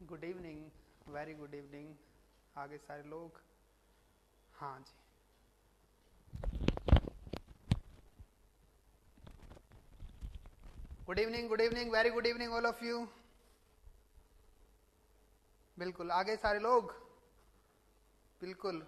Good evening, very good evening. आगे सारे लोग, हाँ जी। Good evening, very good evening all of you. बिल्कुल, आगे सारे लोग, बिल्कुल।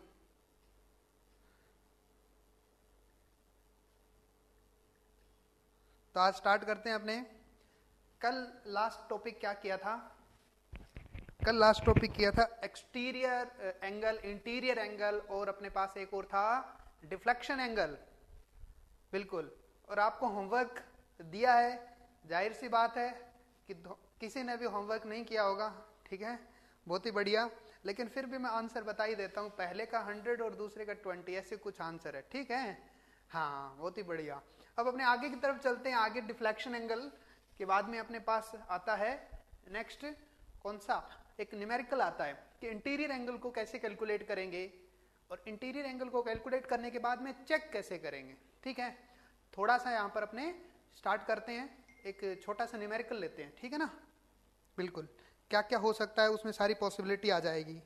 तो आज स्टार्ट करते हैं अपने। कल लास्ट टॉपिक क्या किया था? कल लास्ट टॉपिक किया था एक्सटीरियर एंगल, इंटीरियर एंगल, और अपने पास एक और था डिफ्लेक्शन एंगल। बिल्कुल। और आपको होमवर्क दिया है, जाहिर सी बात है कि किसी ने भी होमवर्क नहीं किया होगा, ठीक है, बहुत ही बढ़िया। लेकिन फिर भी मैं आंसर बता ही देता हूं, पहले का 100 और दूसरे का 20, ऐसे कुछ आंसर है, ठीक है। हाँ, बहुत ही बढ़िया। अब अपने आगे की तरफ चलते हैं। आगे डिफ्लेक्शन एंगल के बाद में अपने पास आता है नेक्स्ट कौन सा, एक न्यूमेरिकल आता है कि इंटीरियर एंगल को कैसे कैलकुलेट करेंगे, और इंटीरियर एंगल को कैलकुलेट करने के बाद में चेक कैसे करेंगे, ठीक है। थोड़ा सा यहाँ पर अपने स्टार्ट करते हैं, एक छोटा सा न्यूमेरिकल लेते हैं, ठीक है ना। बिल्कुल, क्या क्या हो सकता है उसमें सारी पॉसिबिलिटी आ जाएगी।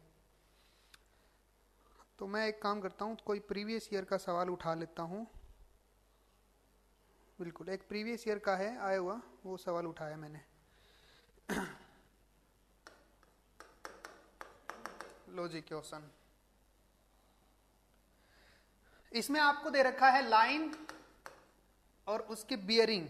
तो मैं एक काम करता हूँ, कोई प्रीवियस ईयर का सवाल उठा लेता हूँ। बिल्कुल, एक प्रीवियस ईयर का है आया हुआ, वो सवाल उठाया मैंने। लो जी क्वेश्चन। इसमें आपको दे रखा है लाइन और उसके बियरिंग,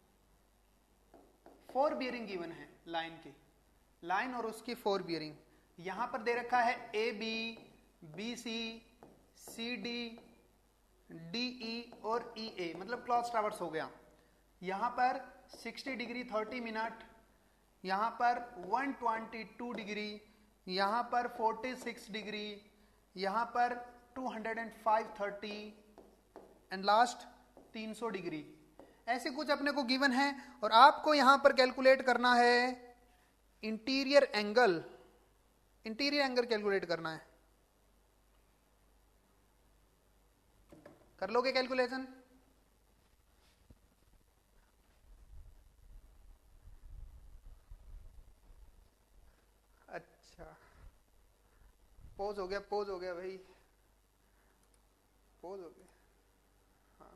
4 बियरिंग गिवन है लाइन की, लाइन और उसकी 4 बियरिंग। यहां पर दे रखा है A B, B C, C D, D E और ई ए, मतलब क्रॉस टावर्स हो गया। यहां पर 60 डिग्री 30 मिनट, यहां पर 122 डिग्री, यहां पर 46 डिग्री, यहां पर 205-30 एंड लास्ट 300 डिग्री। ऐसे कुछ अपने को गिवन है, और आपको यहां पर कैलकुलेट करना है interior angle. Interior angle calculate करना है। कर लोगे कैलकुलेशन? अच्छा, पोज हो गया, पोज हो गया भाई, पोज हो गया। हाँ,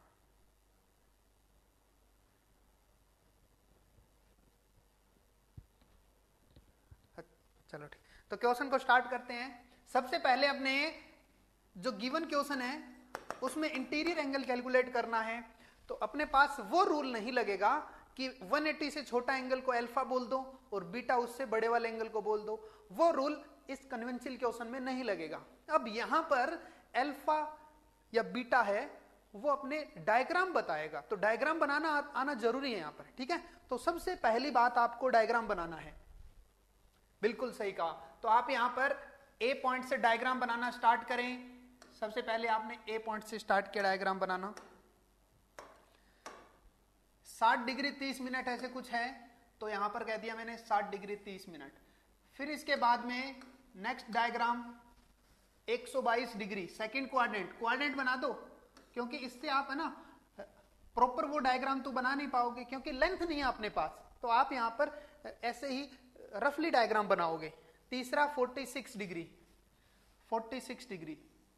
चलो ठीक। तो क्वेश्चन को स्टार्ट करते हैं। सबसे पहले अपने जो गिवन क्वेश्चन है उसमें इंटीरियर एंगल कैलकुलेट करना है। तो अपने पास वो रूल नहीं लगेगा कि 180 से छोटा एंगल को अल्फा बोल दो और बीटा उससे बड़े वाले एंगल को बोल दो। वो रूल इस कन्वेंशनल क्वेश्चन में नहीं लगेगा। अब यहां पर अल्फा या बीटा है, वो अपने डायग्राम बताएगा, तो डायग्राम बनाना आना जरूरी है यहां पर, ठीक है। तो सबसे पहली बात आपको डायग्राम बनाना है। बिल्कुल सही कहा। तो आप यहां पर ए पॉइंट से डायग्राम बनाना स्टार्ट करें। सबसे पहले आपने ए पॉइंट से स्टार्ट किया डायग्राम बनाना। 60 डिग्री 30 मिनट ऐसे कुछ है, तो यहां पर कह दिया मैंने 60 डिग्री 30 मिनट। फिर इसके बाद में next diagram 122 degree, second quadrant बना दो, क्योंकि इससे आप है ना प्रॉपर वो डायग्राम तो बना नहीं पाओगे, क्योंकि लेंथ नहीं है अपने पास। तो आप यहां पर ऐसे ही रफली डायग्राम बनाओगे। तीसरा 46 डिग्री, 46 डिग्री।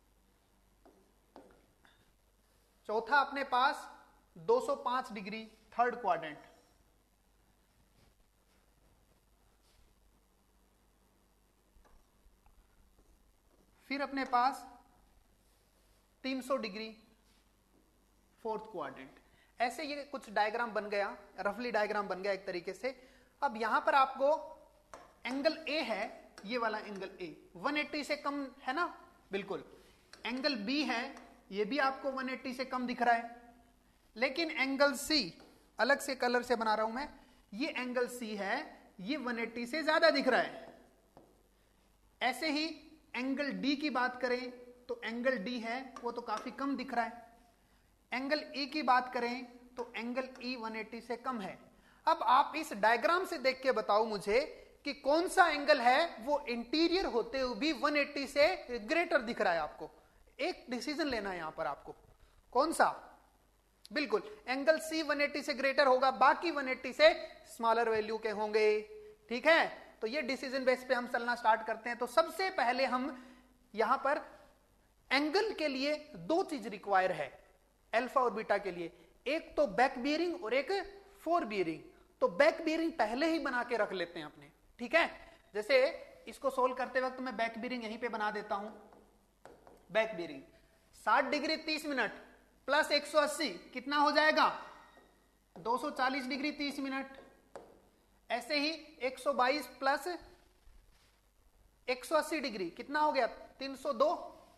चौथा अपने पास 205 डिग्री, थर्ड क्वाड्रेंट। फिर अपने पास 300 डिग्री, फोर्थ क्वाड्रेंट। ऐसे ये कुछ डायग्राम बन गया, रफली डायग्राम बन गया एक तरीके से। अब यहां पर आपको एंगल ए है, ये वाला एंगल ए 180 से कम है ना, बिल्कुल। एंगल बी है, ये भी आपको 180 से कम दिख रहा है। लेकिन एंगल सी, अलग से कलर से बना रहा हूं मैं, ये एंगल सी है, ये 180 से ज्यादा दिख रहा है। ऐसे ही एंगल डी की बात करें तो एंगल डी है, वो तो काफी कम दिख रहा है। एंगल ई की बात करें तो एंगल ई 180 से कम है। अब आप इस डायग्राम से देख के बताओ मुझे कि कौन सा एंगल है वो इंटीरियर होते हुए भी 180 से ग्रेटर दिख रहा है। आपको एक डिसीजन लेना है यहां पर आपको, कौन सा। बिल्कुल, एंगल सी 180 से ग्रेटर होगा, बाकी 180 से स्मॉलर वैल्यू के होंगे, ठीक है। तो ये डिसीजन बेस पे हम चलना स्टार्ट करते हैं। तो सबसे पहले हम यहां पर एंगल के लिए दो चीज रिक्वायर है अल्फा और बीटा के लिए, एक तो बैक बियरिंग और एक फोर बियरिंग। तो बैक बियरिंग पहले ही बना के रख लेते हैं अपने, ठीक है। जैसे इसको सोल्व करते वक्त मैं बैक बियरिंग यहीं पे बना देता हूं। Back bearing 60 degree 30 minute plus 180 कितना हो जाएगा 240 डिग्री 30 मिनट। ऐसे ही 122 प्लस 180 डिग्री कितना हो गया 302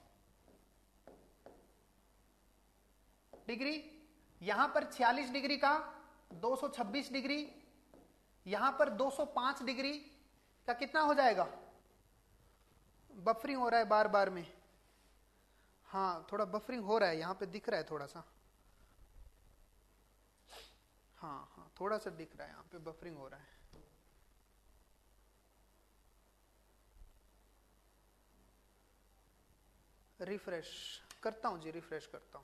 डिग्री। यहां पर 46 डिग्री का 226 डिग्री, यहां पर 205 डिग्री का कितना हो जाएगा, बफरिंग हो रहा है बार बार में, हाँ थोड़ा बफरिंग हो रहा है, यहां पे दिख रहा है थोड़ा सा, हाँ हाँ थोड़ा सा दिख रहा है, यहां पे बफरिंग हो रहा है। रिफ्रेश करता हूं जी, रिफ्रेश करता हूं।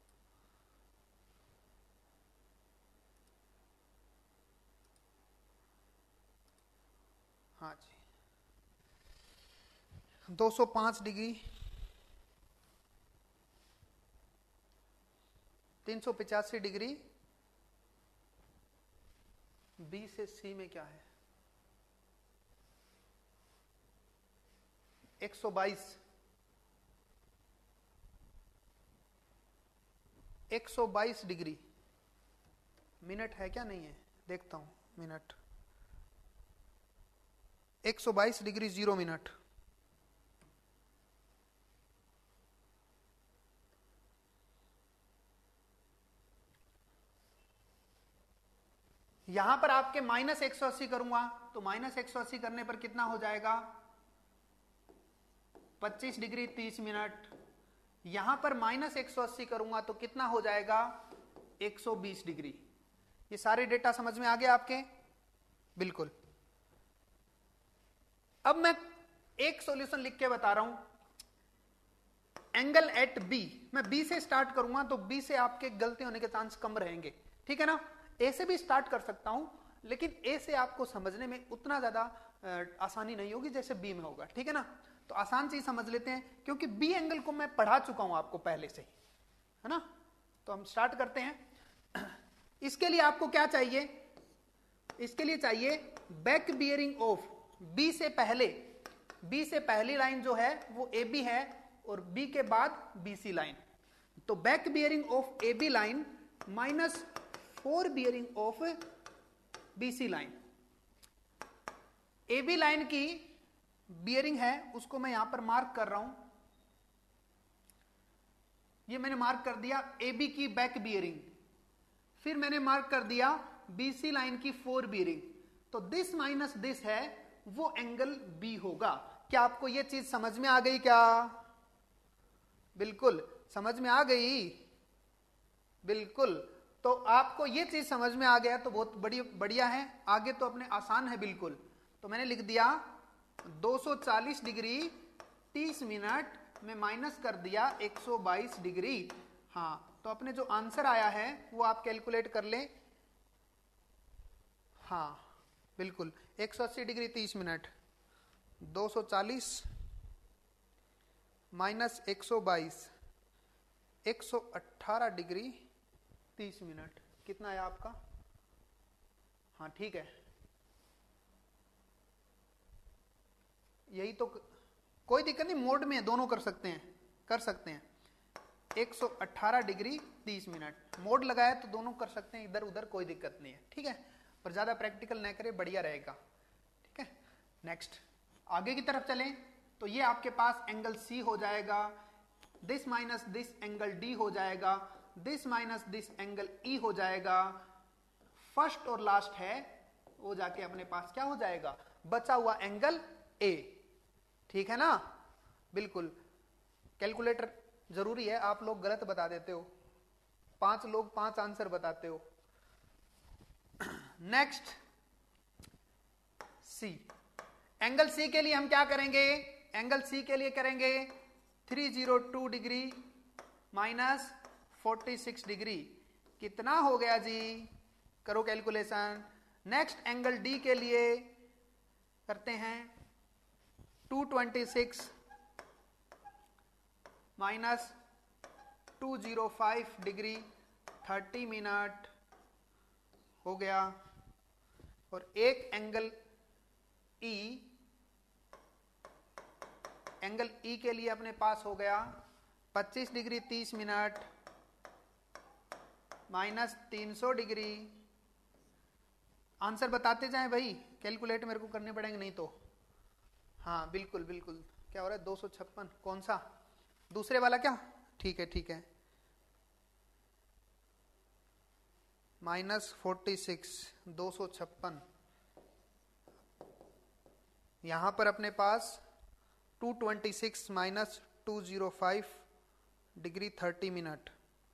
हाँ जी 205 डिग्री 385 डिग्री, बी से सी में क्या है 122 122 डिग्री। मिनट है क्या, नहीं है, देखता हूं मिनट। 122 degree 0 minute. यहां पर आपके माइनस 180 करूंगा तो माइनस 180 करने पर कितना हो जाएगा 25 डिग्री 30 मिनट। यहां पर माइनस 180 करूंगा तो कितना हो जाएगा 120 डिग्री। ये सारे डेटा समझ में आ गया आपके, बिल्कुल। अब मैं एक सॉल्यूशन लिख के बता रहा हूं। एंगल एट बी, मैं बी से स्टार्ट करूंगा तो बी से आपके गलती होने के चांस कम रहेंगे, ठीक है ना। ए से भी स्टार्ट कर सकता हूं, लेकिन ए से आपको समझने में उतना ज्यादा आसानी नहीं होगी जैसे बी में होगा, ठीक है ना। तो आसान चीज समझ लेते हैं, क्योंकि बी एंगल को मैं पढ़ा चुका हूं आपको पहले से ही, है ना। तो हम स्टार्ट करते हैं। इसके लिए आपको क्या चाहिए, इसके लिए चाहिए बैक बियरिंग ऑफ बी से पहले, बी से पहली लाइन जो है वो ए बी है और बी के बाद बी सी लाइन। तो back bearing of A B line minus 4 bearing of B C line. A B line की बियरिंग है उसको मैं यहां पर मार्क कर रहा हूं, ये मैंने मार्क कर दिया ए बी की बैक बियरिंग। फिर मैंने मार्क कर दिया बी सी लाइन की 4 बियरिंग। तो दिस माइनस दिस है वो एंगल बी होगा। क्या आपको ये चीज समझ में आ गई क्या, बिल्कुल समझ में आ गई, बिल्कुल। तो आपको ये चीज समझ में आ गया तो बहुत बढ़िया है, आगे तो अपने आसान है बिल्कुल। तो मैंने लिख दिया 240 डिग्री 30 मिनट में माइनस कर दिया 122 डिग्री। हाँ तो अपने जो आंसर आया है वो आप कैलकुलेट कर लें। हाँ बिल्कुल 180 degree 30 minute 240 minus 122 118 degree 30 minute कितना है आपका। हाँ ठीक है, यही तो, कोई दिक्कत नहीं, मोड में दोनों कर सकते हैं, कर सकते हैं। 118 डिग्री 30 मिनट मोड लगाया तो दोनों कर सकते हैं, इधर उधर कोई दिक्कत नहीं है, ठीक है। पर ज्यादा प्रैक्टिकल न करें, बढ़िया रहेगा, ठीक है। नेक्स्ट आगे की तरफ चलें तो ये आपके पास एंगल सी हो जाएगा, this minus this angle D हो जाएगा, this minus this angle E हो जाएगा। फर्स्ट और लास्ट है वो जाके अपने पास क्या हो जाएगा, बचा हुआ एंगल ए, ठीक है ना। बिल्कुल कैलकुलेटर जरूरी है, आप लोग गलत बता देते हो, 5 लोग 5 आंसर बताते हो। नेक्स्ट सी, एंगल सी के लिए हम क्या करेंगे, एंगल सी के लिए करेंगे 302 डिग्री माइनस 46 डिग्री, कितना हो गया जी, करो कैलकुलेशन। नेक्स्ट एंगल डी के लिए करते हैं 226 माइनस 205 डिग्री 30 मिनट हो गया। और एक एंगल ई के लिए अपने पास हो गया 25 degree 30 minute minus 300 degree. Answer बताते जाएं भाई, कैलकुलेट मेरे को करने पड़ेंगे नहीं तो। हाँ बिल्कुल बिल्कुल, क्या हो रहा है 256, कौन सा दूसरे वाला क्या? ठीक है माइनस 46 256। यहां पर अपने पास 226 minus 205 degree 30 minute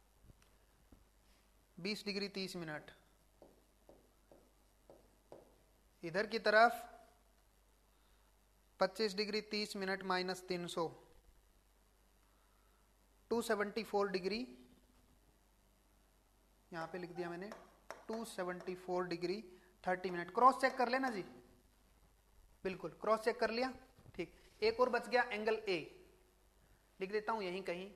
20 degree 30 minute. इधर की तरफ 25 डिग्री 30 मिनट माइनस 300 274 डिग्री, यहां पे लिख दिया मैंने 274 डिग्री 30 मिनट। क्रॉस चेक कर लेना जी, बिल्कुल क्रॉस चेक कर लिया। ठीक, एक और बच गया एंगल ए, लिख देता हूं यहीं कहीं।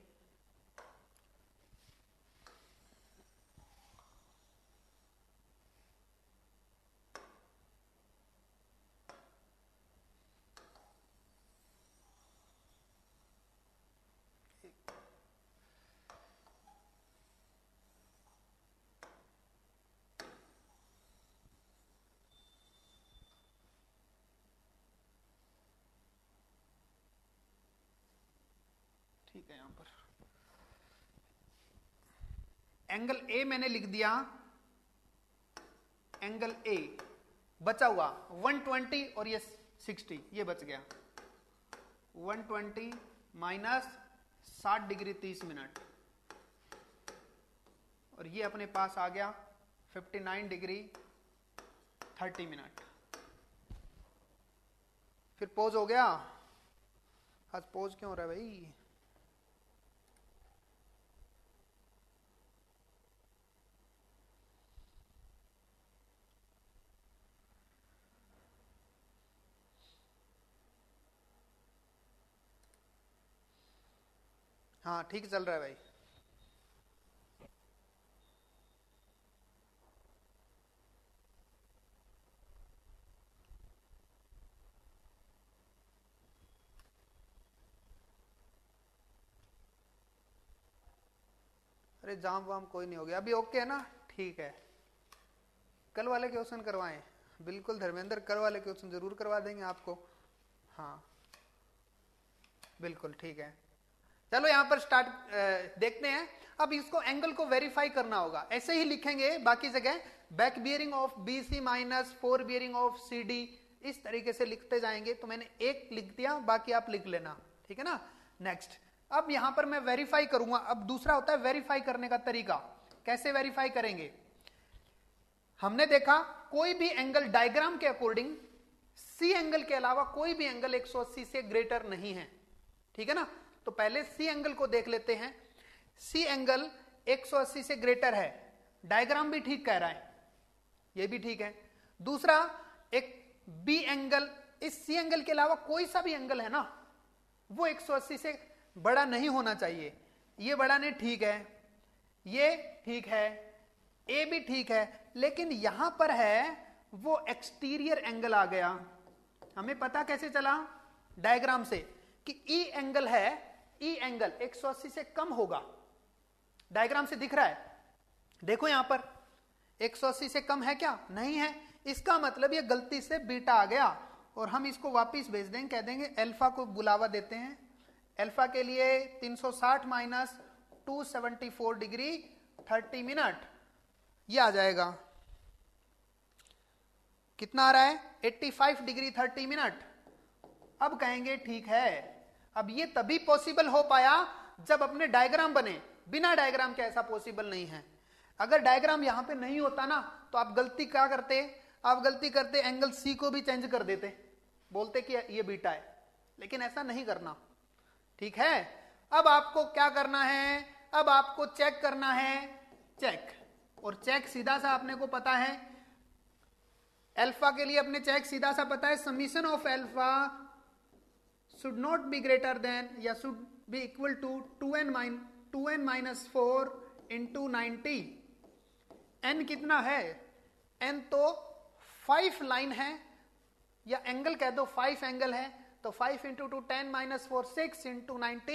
ठीक है, यहां पर एंगल ए मैंने लिख दिया, एंगल ए बचा हुआ 120 और ये 60, ये बच गया 120 माइनस 60 डिग्री 30 मिनट, और ये अपने पास आ गया 59 डिग्री 30 मिनट। फिर पोज हो गया। आज पोज क्यों हो रहा है भाई? हाँ ठीक चल रहा है भाई। अरे जाम वाम कोई नहीं हो गया अभी, ओके है ना? ठीक है, कल वाले क्वेश्चन करवाएं। बिल्कुल धर्मेंद्र, कल वाले क्वेश्चन जरूर करवा देंगे आपको। हाँ बिल्कुल ठीक है, चलो यहां पर स्टार्ट देखते हैं। अब इसको एंगल को वेरीफाई करना होगा, ऐसे ही लिखेंगे बाकी जगह, back bearing of BC minus fore bearing of CD, इस तरीके से लिखते जाएंगे। तो मैंने एक लिख दिया, बाकी आप लिख लेना, ठीक है ना? नेक्स्ट, अब यहां पर मैं वेरीफाई करूंगा। अब दूसरा होता है वेरीफाई करने का तरीका, कैसे वेरीफाई करेंगे? हमने देखा कोई भी एंगल डायग्राम के अकॉर्डिंग C एंगल के अलावा कोई भी एंगल 180 से ग्रेटर नहीं है, ठीक है ना? तो पहले C एंगल को देख लेते हैं। C एंगल 180 से ग्रेटर है, डायग्राम भी ठीक कह रहा है, ये भी ठीक है। दूसरा, एक B एंगल, इस C एंगल के अलावा कोई सा भी एंगल है ना, वो 180 से बड़ा नहीं होना चाहिए। ये बड़ा नहीं, ठीक है, ये ठीक है, ए भी ठीक है, लेकिन यहां पर है वो एक्सटीरियर एंगल आ गया। हमें पता कैसे चला? डायग्राम से, कि ई एंगल है, ई एंगल 180 से कम होगा, डायग्राम से दिख रहा है। देखो यहां पर 180 से कम है क्या? नहीं है। इसका मतलब ये गलती से बीटा आ गया, और हम इसको वापस भेज देंगे, कह देंगे अल्फा को बुलावा देते हैं। अल्फा के लिए 360 माइनस 274 डिग्री 30 मिनट, ये आ जाएगा। कितना आ रहा है? 85 डिग्री 30 मिनट। अब कहेंगे ठीक है, अब ये तभी पॉसिबल हो पाया जब अपने डायग्राम बने, बिना डायग्राम के ऐसा पॉसिबल नहीं है। अगर डायग्राम यहां पे नहीं होता ना, तो आप गलती क्या करते? आप गलती करते एंगल C को भी चेंज कर देते, बोलते कि ये बीटा है, लेकिन ऐसा नहीं करना, ठीक है? अब आपको क्या करना है? अब आपको चेक करना है, चेक, और चेक सीधा सा अपने को पता है, अल्फा के लिए अपने चेक सीधा सा पता है, summation of alpha should not be greater than या should be equal to 2n minus 4 into 90। n कितना है? n तो 5 लाइन है या एंगल कह दो, 5 एंगल है, तो 5 इंटू 2 10 माइनस 4 6 इंटू 90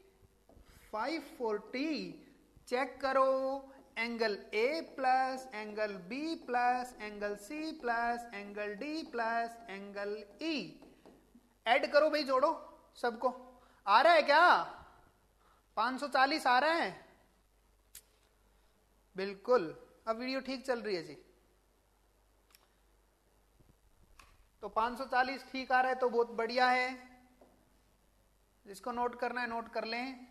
540। चेक करो, angle A plus angle B plus angle C plus angle D plus angle E, add करो भाई, जोड़ो सबको। आ रहा है क्या? 540 आ रहा है? बिल्कुल, अब वीडियो ठीक चल रही है जी। तो 540 ठीक आ रहा है तो बहुत बढ़िया है। जिसको नोट करना है नोट कर लें।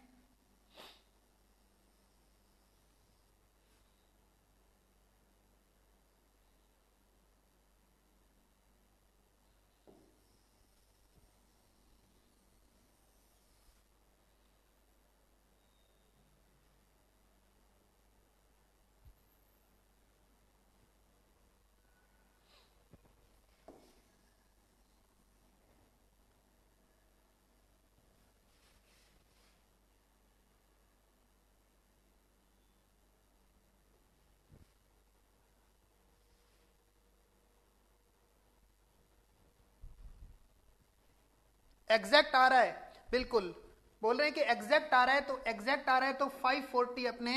एग्जैक्ट आ रहा है, बिल्कुल बोल रहे हैं कि एग्जैक्ट आ रहा है, तो एग्जैक्ट आ रहा है तो 540 अपने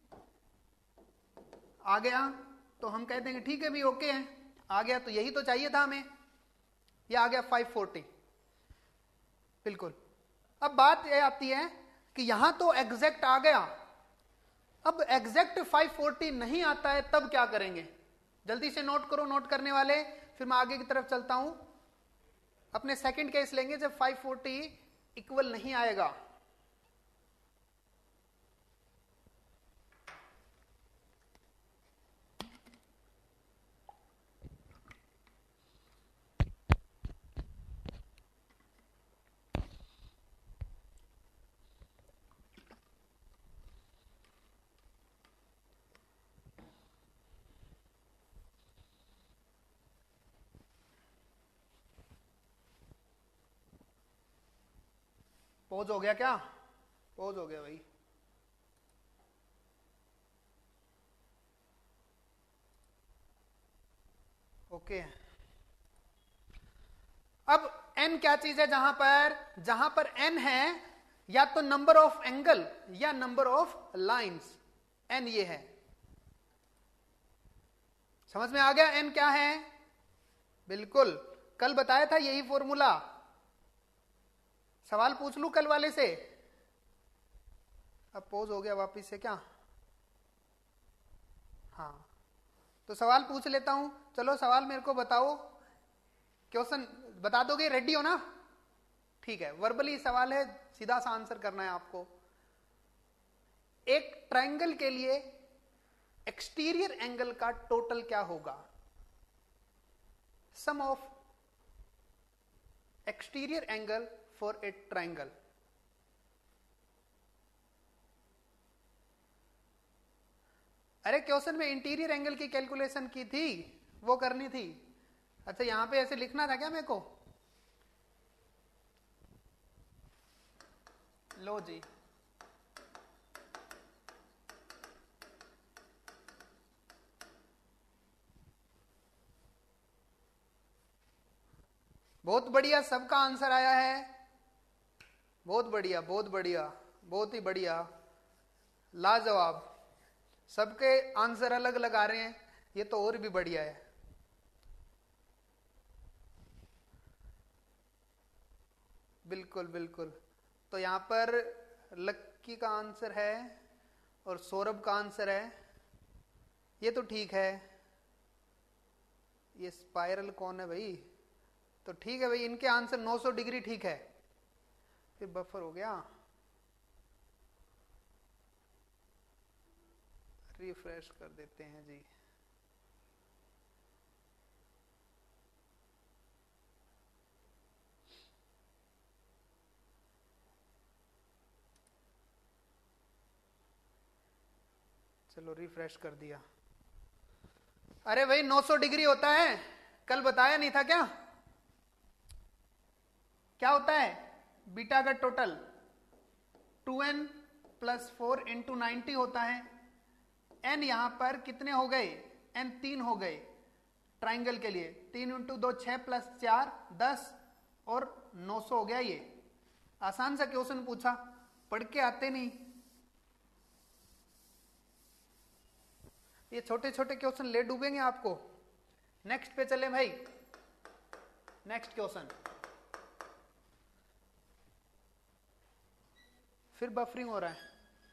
आ गया, तो हम कहते हैं ठीक है भी, ओके है, आ गया, तो यही तो चाहिए था हमें, ये आ गया 540, बिल्कुल। अब बात यह आती है कि यहां तो एग्जैक्ट आ गया, अब एग्जैक्ट 540 नहीं आता है, तब क्या करेंगे? जल्दी से नोट करो, नोट करने वाले, फिर मैं आगे की तरफ चलता हूं। अपने सेकंड केस लेंगे जब 540 इक्वल नहीं आएगा। पॉज हो गया क्या? पॉज हो गया भाई। ओके, अब n क्या चीज है? जहां पर n है या तो नंबर ऑफ एंगल या नंबर ऑफ लाइंस, n ये है। समझ में आ गया n क्या है? बिल्कुल, कल बताया था यही फॉर्मूला। सवाल पूछ लूं कल वाले से? अब पोज हो गया वापिस से क्या? हाँ, तो सवाल पूछ लेता हूं। चलो सवाल मेरे को बताओ, क्वेश्चन बता दोगे? रेडी हो ना? ठीक है, वर्बली सवाल है, सीधा सा आंसर करना है आपको। एक ट्रायंगल के लिए एक्सटीरियर एंगल का टोटल क्या होगा? Sum of exterior angle for a triangle. अरे क्वेश्चन में इंटीरियर एंगल की कैलकुलेशन की थी, वो करनी थी। अच्छा, यहां पे ऐसे लिखना था क्या मेरे को? लो जी, बहुत बढ़िया, सबका आंसर आया है। बहुत बढ़िया, बहुत बढ़िया, बहुत ही बढ़िया, लाजवाब। सबके आंसर अलग अलग आ रहे हैं, ये तो और भी बढ़िया है। बिल्कुल बिल्कुल। तो यहां पर लक्की का आंसर है और सौरभ का आंसर है, ये तो ठीक है। ये स्पाइरल कौन है भाई? तो ठीक है भाई, इनके आंसर 900 डिग्री ठीक है। फिर बफर हो गया, रिफ्रेश कर देते हैं जी। चलो रिफ्रेश कर दिया। अरे भाई 900 डिग्री होता है, कल बताया नहीं था क्या? क्या होता है बीटा का टोटल 2n + 4 × 90 होता है। n यहां पर कितने हो गए? n 3 हो गए ट्राइंगल के लिए। 3 × 2 6 + 4 10 और 900 हो गया। ये आसान सा क्वेश्चन पूछा, पढ़ के आते नहीं। ये छोटे छोटे क्वेश्चन ले डूबेंगे आपको। नेक्स्ट पे चले भाई, नेक्स्ट क्वेश्चन। फिर बफरिंग हो रहा है।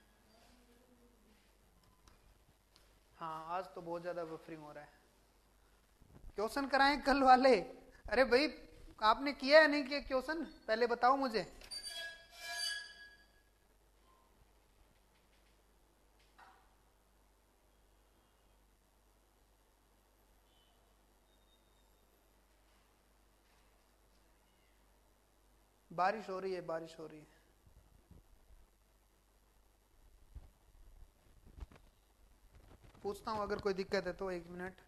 हाँ आज तो बहुत ज्यादा बफरिंग हो रहा है। क्वेश्चन कराएं कल वाले। अरे भाई आपने किया है नहीं किया क्वेश्चन, पहले बताओ मुझे। बारिश हो रही है, बारिश हो रही है। पूछता हूं अगर कोई दिक्कत है तो, 1 मिनट।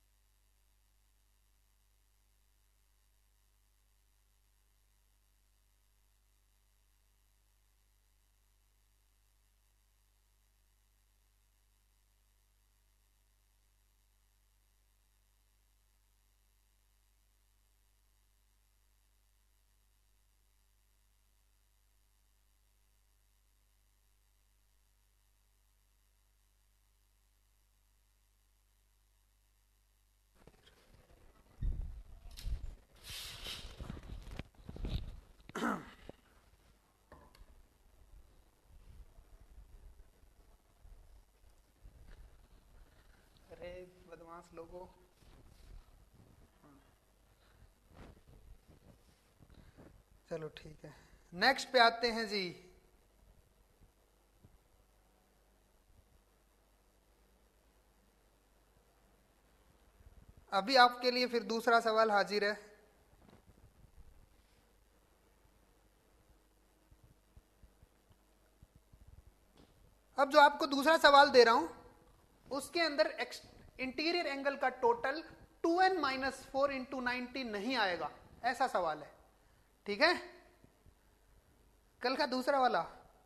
अरे बदमाश लोगों। चलो ठीक है, नेक्स्ट पे आते हैं जी। अभी आपके लिए फिर दूसरा सवाल हाजिर है। अब जो आपको दूसरा सवाल दे रहा हूं उसके अंदर इंटीरियर एंगल का टोटल 2n - 4 × 90 नहीं आएगा, ऐसा सवाल है। ठीक है, कल का दूसरा वाला।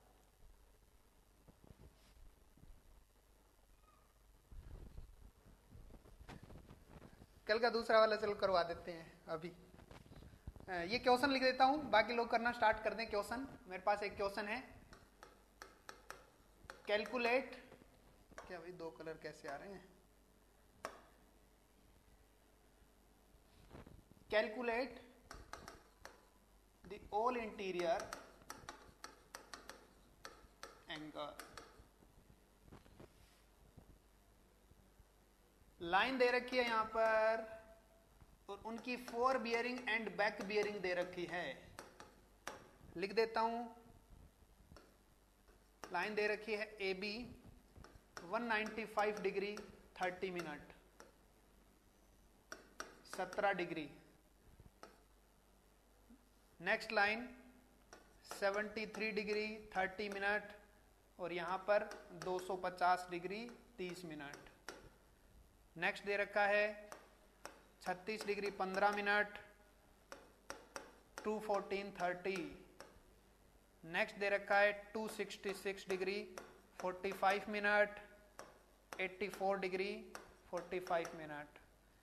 कल का दूसरा वाला चलो करवा देते हैं अभी। ये क्वेश्चन लिख देता हूं, बाकी लोग करना स्टार्ट कर दें क्वेश्चन। मेरे पास एक क्वेश्चन है, कैलकुलेट। क्या भाई 2 कलर कैसे आ रहे हैं? Calculate the all interior angle. Line दे रखी है यहां पर और उनकी fore bearing and back bearing दे रखी है। लिख देता हूं, लाइन दे रखी है A B 195 degree 30 minute 17 degree. Next line 73 degree 30 minute और यहां पर 250 डिग्री 30 मिनट। नेक्स्ट दे रखा है 36 डिग्री 15 मिनट 214 30। नेक्स्ट दे रखा है 266 degree 45 minute 84 degree 45 minute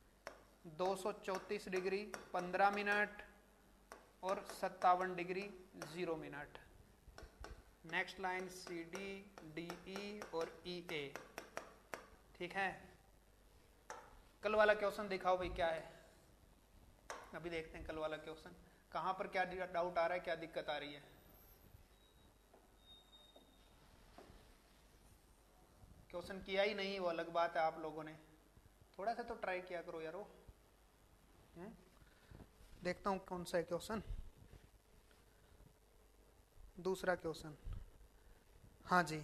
234 degree 15 minute और 57 degree 0 minute. Next line C D D E और ई ए। ठीक है, कल वाला क्वेश्चन दिखाओ भाई क्या है। अभी देखते हैं कल वाला क्वेश्चन कहां पर क्या डाउट आ रहा है, क्या दिक्कत आ रही है। क्वेश्चन किया ही नहीं वो अलग बात है, आप लोगों ने थोड़ा सा तो ट्राई किया करो यारो। देखता हूं कौन सा है क्वेश्चन। दूसरा क्वेश्चन, हाँ जी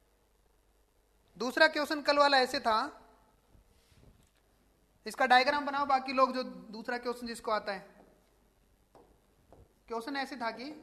दूसरा क्वेश्चन कल वाला ऐसे था, इसका डायग्राम बनाओ बाकी लोग जो दूसरा क्वेश्चन जिसको आता है। क्वेश्चन ऐसे था कि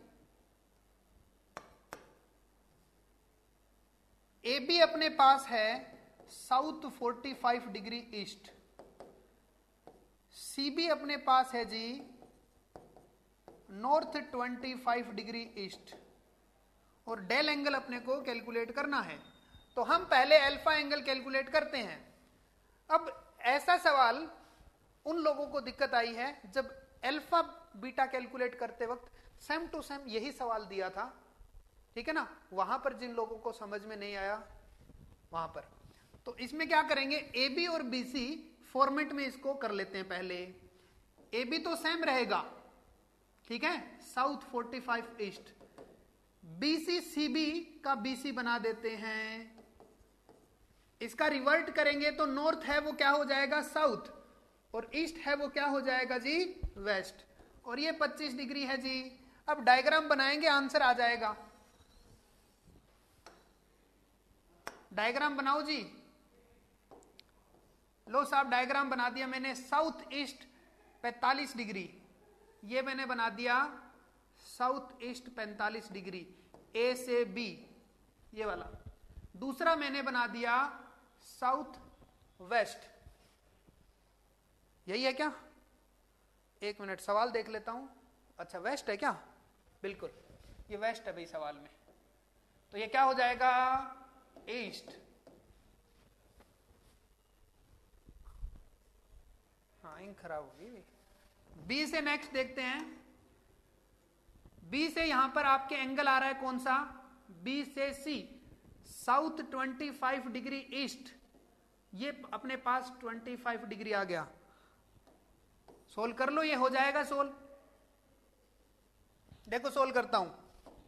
ए बी अपने पास है साउथ 45 डिग्री ईस्ट, सीबी अपने पास है जी नॉर्थ 25 डिग्री ईस्ट, और डेल एंगल अपने को कैलकुलेट करना है। तो हम पहले अल्फा एंगल कैलकुलेट करते हैं। अब ऐसा सवाल उन लोगों को दिक्कत आई है जब अल्फा बीटा कैलकुलेट करते वक्त सेम टू सेम यही सवाल दिया था, ठीक है ना, वहां पर जिन लोगों को समझ में नहीं आया वहां पर। तो इसमें क्या करेंगे, ए बी और बी सी फॉर्मेट में इसको कर लेते हैं। पहले ए बी तो सेम रहेगा, ठीक है, साउथ 45 ईस्ट। बीसी सीबी का बीसी बना देते हैं, इसका रिवर्ट करेंगे तो नॉर्थ है वो क्या हो जाएगा साउथ, और ईस्ट है वो क्या हो जाएगा जी वेस्ट, और ये 25 डिग्री है जी। अब डायग्राम बनाएंगे, आंसर आ जाएगा। डायग्राम बनाओ जी। लो साहब, डायग्राम बना दिया मैंने। साउथ ईस्ट 45 डिग्री, ये मैंने बना दिया साउथ ईस्ट 45 डिग्री, ए से बी ये वाला। दूसरा मैंने बना दिया साउथ वेस्ट, यही है क्या? एक मिनट सवाल देख लेता हूं। अच्छा वेस्ट है क्या? बिल्कुल, ये वेस्ट है भाई सवाल में। तो ये क्या हो जाएगा ईस्ट। हाँ इंक खराब होगी। बी से नेक्स्ट देखते हैं। बी से यहां पर आपके एंगल आ रहा है कौन सा, बी से सी, साउथ 25 डिग्री ईस्ट, ये अपने पास 25 डिग्री आ गया। सोल्व कर लो, ये हो जाएगा सोल्व। देखो सोल्व करता हूं।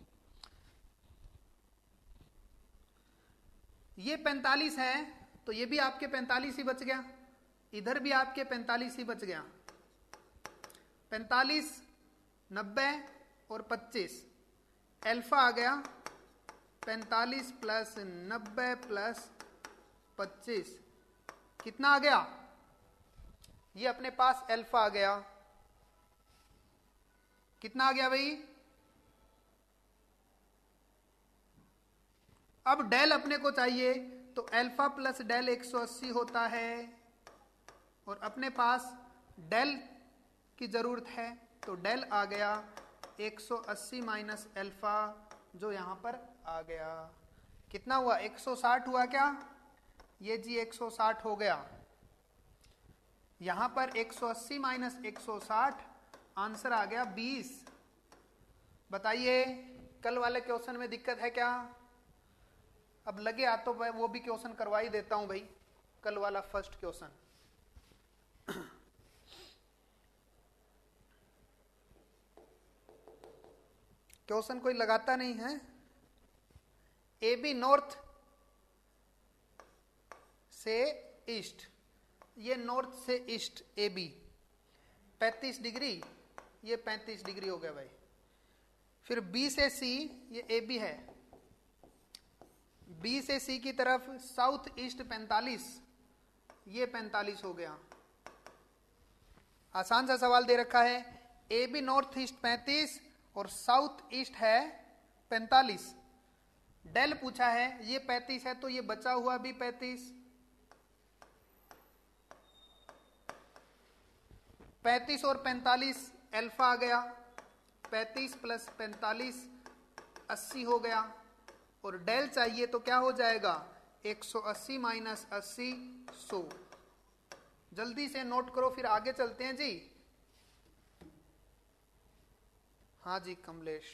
ये 45 है तो ये भी आपके 45 ही बच गया, इधर भी आपके 45 ही बच गया। 45, 90 और 25, अल्फा आ गया 45 प्लस 90 प्लस 25, कितना आ गया? ये अपने पास अल्फा आ गया। कितना आ गया भाई? अब डेल अपने को चाहिए, तो अल्फा प्लस डेल 180 होता है, और अपने पास डेल की जरूरत है, तो डेल आ गया 180 माइनस अल्फा, जो यहां पर आ गया। कितना हुआ? 160 हुआ क्या? ये जी 160 हो गया। यहां पर 180 माइनस 160, आंसर आ गया 20। बताइए कल वाले क्वेश्चन में दिक्कत है क्या? अब लगे आ तो वो भी क्वेश्चन करवा ही देता हूं भाई, कल वाला फर्स्ट क्वेश्चन। क्वेश्चन कोई लगाता नहीं है। ए बी नॉर्थ से ईस्ट, ये नॉर्थ से ईस्ट ए बी 35 डिग्री, ये 35 डिग्री हो गया भाई। फिर बी से सी, ये ए बी है, बी से सी की तरफ साउथ ईस्ट 45, ये 45 हो गया। आसान सा सवाल दे रखा है, ए बी नॉर्थ ईस्ट 35 और साउथ ईस्ट है 45। डेल पूछा है, ये 35 है तो ये बचा हुआ भी 35, 35 और 45 अल्फा आ गया, 35 प्लस 45 80 हो गया, और डेल चाहिए तो क्या हो जाएगा 180 माइनस 80 100। जल्दी से नोट करो, फिर आगे चलते हैं जी। हाँ जी कमलेश।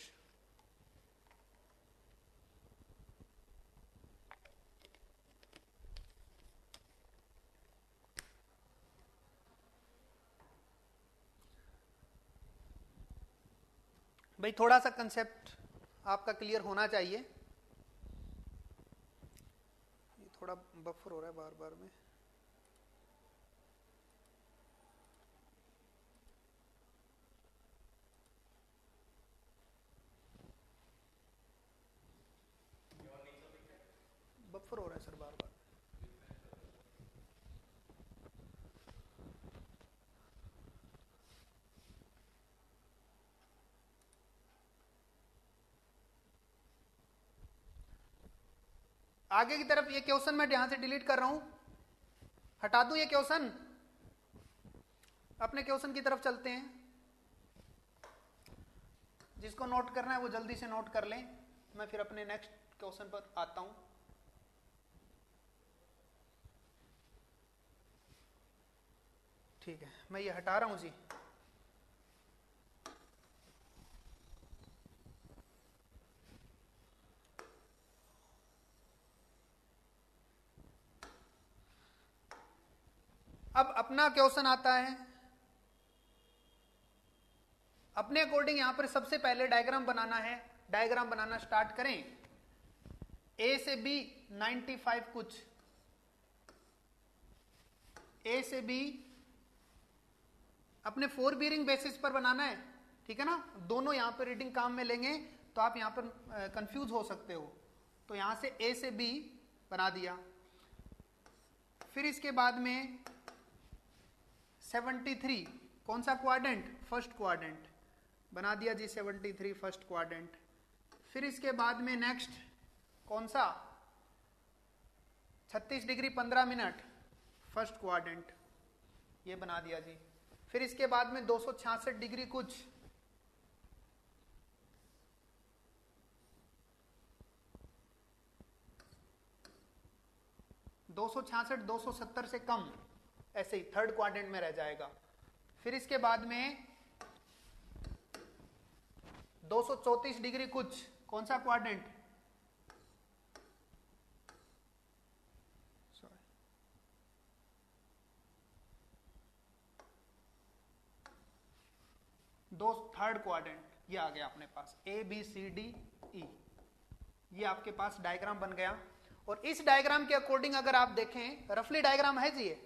भाई थोड़ा सा कंसेप्ट आपका क्लियर होना चाहिए। ये थोड़ा बफर हो रहा है बार बार में। बफर हो रहा है सर बार बार। आगे की तरफ ये क्वेश्चन मैं यहां से डिलीट कर रहा हूं, हटा दूं ये क्वेश्चन। अपने क्वेश्चन की तरफ चलते हैं। जिसको नोट करना है वो जल्दी से नोट कर लें, मैं फिर अपने नेक्स्ट क्वेश्चन पर आता हूं। ठीक है, मैं ये हटा रहा हूं जी। अब अपना क्वेश्चन आता है। अपने अकॉर्डिंग यहां पर सबसे पहले डायग्राम बनाना है। डायग्राम बनाना स्टार्ट करें। ए से बी 95 कुछ, ए से बी अपने 4 बीयरिंग बेसिस पर बनाना है, ठीक है ना। दोनों यहां पर रीडिंग काम में लेंगे तो आप यहां पर कंफ्यूज हो सकते हो। तो यहां से ए से बी बना दिया। फिर इसके बाद में 73 कौन सा क्वाड्रेंट, फर्स्ट क्वाड्रेंट बना दिया जी, 73 फर्स्ट क्वाड्रेंट। फिर इसके बाद में नेक्स्ट कौन सा, 36 डिग्री 15 मिनट फर्स्ट क्वाड्रेंट, ये बना दिया जी। फिर इसके बाद में 266 डिग्री कुछ, दो 270 से कम, ऐसे ही थर्ड क्वाड्रेंट में रह जाएगा। फिर इसके बाद में 234 डिग्री कुछ, कौन सा क्वाड्रेंट, दो थर्ड क्वाड्रेंट, ये आ गया अपने पास ए बी सी डी ई। ये आपके पास डायग्राम बन गया। और इस डायग्राम के अकॉर्डिंग अगर आप देखें, रफली डायग्राम है जी ये।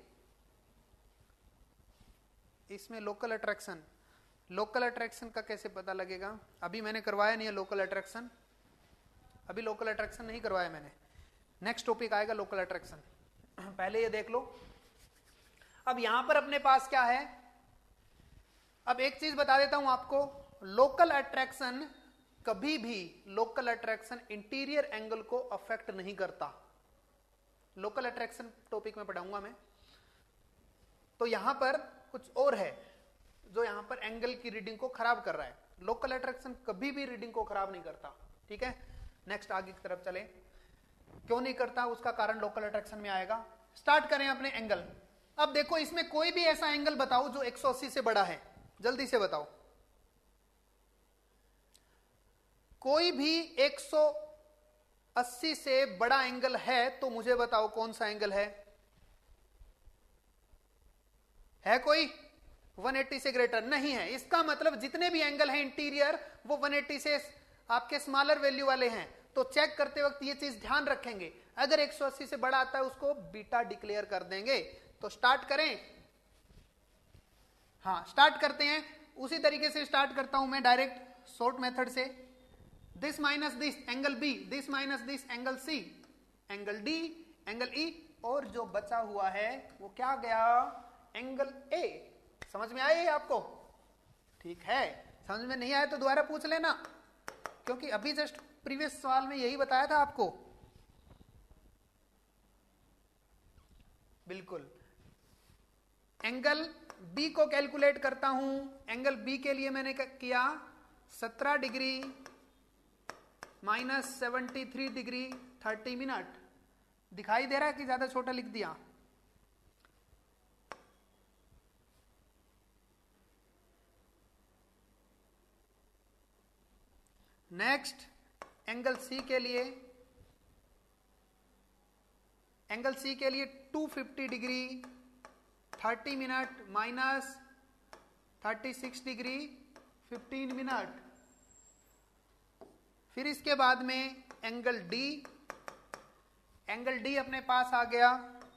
इसमें लोकल अट्रैक्शन, लोकल अट्रैक्शन का कैसे पता लगेगा, अभी मैंने करवाया नहीं है लोकल अट्रैक्शन, अभी लोकल अट्रैक्शन नहीं करवाया मैंने। नेक्स्ट टॉपिक आएगा लोकल अट्रैक्शन, पहले ये देख लो। अब यहां पर अपने पास क्या है, अब एक चीज बता देता हूं आपको, लोकल अट्रैक्शन कभी भी, लोकल अट्रैक्शन इंटीरियर एंगल को अफेक्ट नहीं करता। लोकल अट्रैक्शन टॉपिक में पढ़ाऊंगा मैं। तो यहां पर कुछ और है जो यहां पर एंगल की रीडिंग को खराब कर रहा है। लोकल अट्रैक्शन कभी भी रीडिंग को खराब नहीं करता, ठीक है। नेक्स्ट आगे की तरफ चले, क्यों नहीं करता उसका कारण लोकल अट्रैक्शन में आएगा। स्टार्ट करें अपने एंगल। अब देखो इसमें कोई भी ऐसा एंगल बताओ जो 180 से बड़ा है, जल्दी से बताओ। कोई भी 180 से बड़ा एंगल है तो मुझे बताओ कौन सा एंगल है कोई 180 से ग्रेटर नहीं है। इसका मतलब जितने भी एंगल हैं इंटीरियर वो 180 से आपके स्मॉलर वैल्यू वाले हैं। तो चेक करते वक्त ये चीज ध्यान रखेंगे, अगर 180 से बड़ा आता है उसको बीटा डिक्लेयर कर देंगे। तो स्टार्ट करें, हाँ स्टार्ट करते हैं। उसी तरीके से स्टार्ट करता हूं मैं डायरेक्ट शॉर्ट मेथड से। This minus this angle B, this minus this angle C, angle D, angle E, और जो बचा हुआ है वो क्या गया, एंगल ए। समझ में आया आपको, ठीक है। समझ में नहीं आया तो दोबारा पूछ लेना, क्योंकि अभी जस्ट प्रीवियस सवाल में यही बताया था आपको। बिल्कुल। एंगल बी को कैलकुलेट करता हूं। एंगल बी के लिए मैंने किया 17 डिग्री माइनस 73 डिग्री 30 मिनट। दिखाई दे रहा है कि ज्यादा छोटा लिख दिया, नेक्स्ट एंगल सी के लिए, एंगल सी के लिए 250 degree 30 minute minus 36 degree 15 minute. फिर इसके बाद में एंगल डी, एंगल डी अपने पास आ गया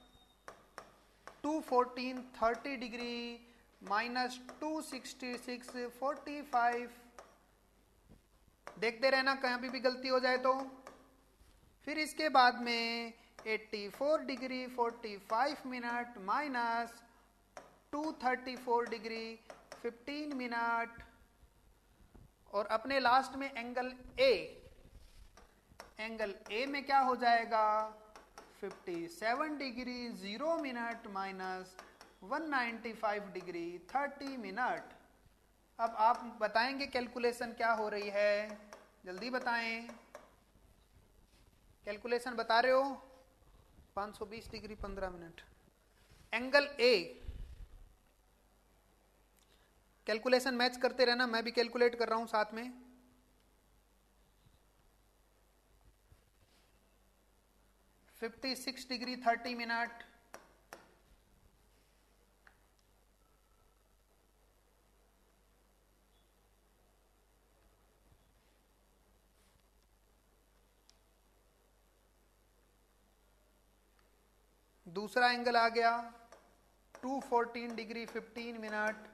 214 30 डिग्री माइनस 266 45। देखते रहना कहीं भी गलती हो जाए तो। फिर इसके बाद में 84 degree 45 minute minus 234 degree 15 minute. और अपने लास्ट में एंगल ए, एंगल ए में क्या हो जाएगा 57 degree 0 minute minus 195 degree 30 minute. अब आप बताएंगे कैलकुलेशन क्या हो रही है, जल्दी बताएं। कैलकुलेशन बता रहे हो? 520 degree 15 minute. Angle A, calculation match करते रहना, मैं भी कैलकुलेट कर रहा हूं साथ में। $56 डिग्री 30 मिनट। दूसरा एंगल आ गया 214 डिग्री 15 मिनट।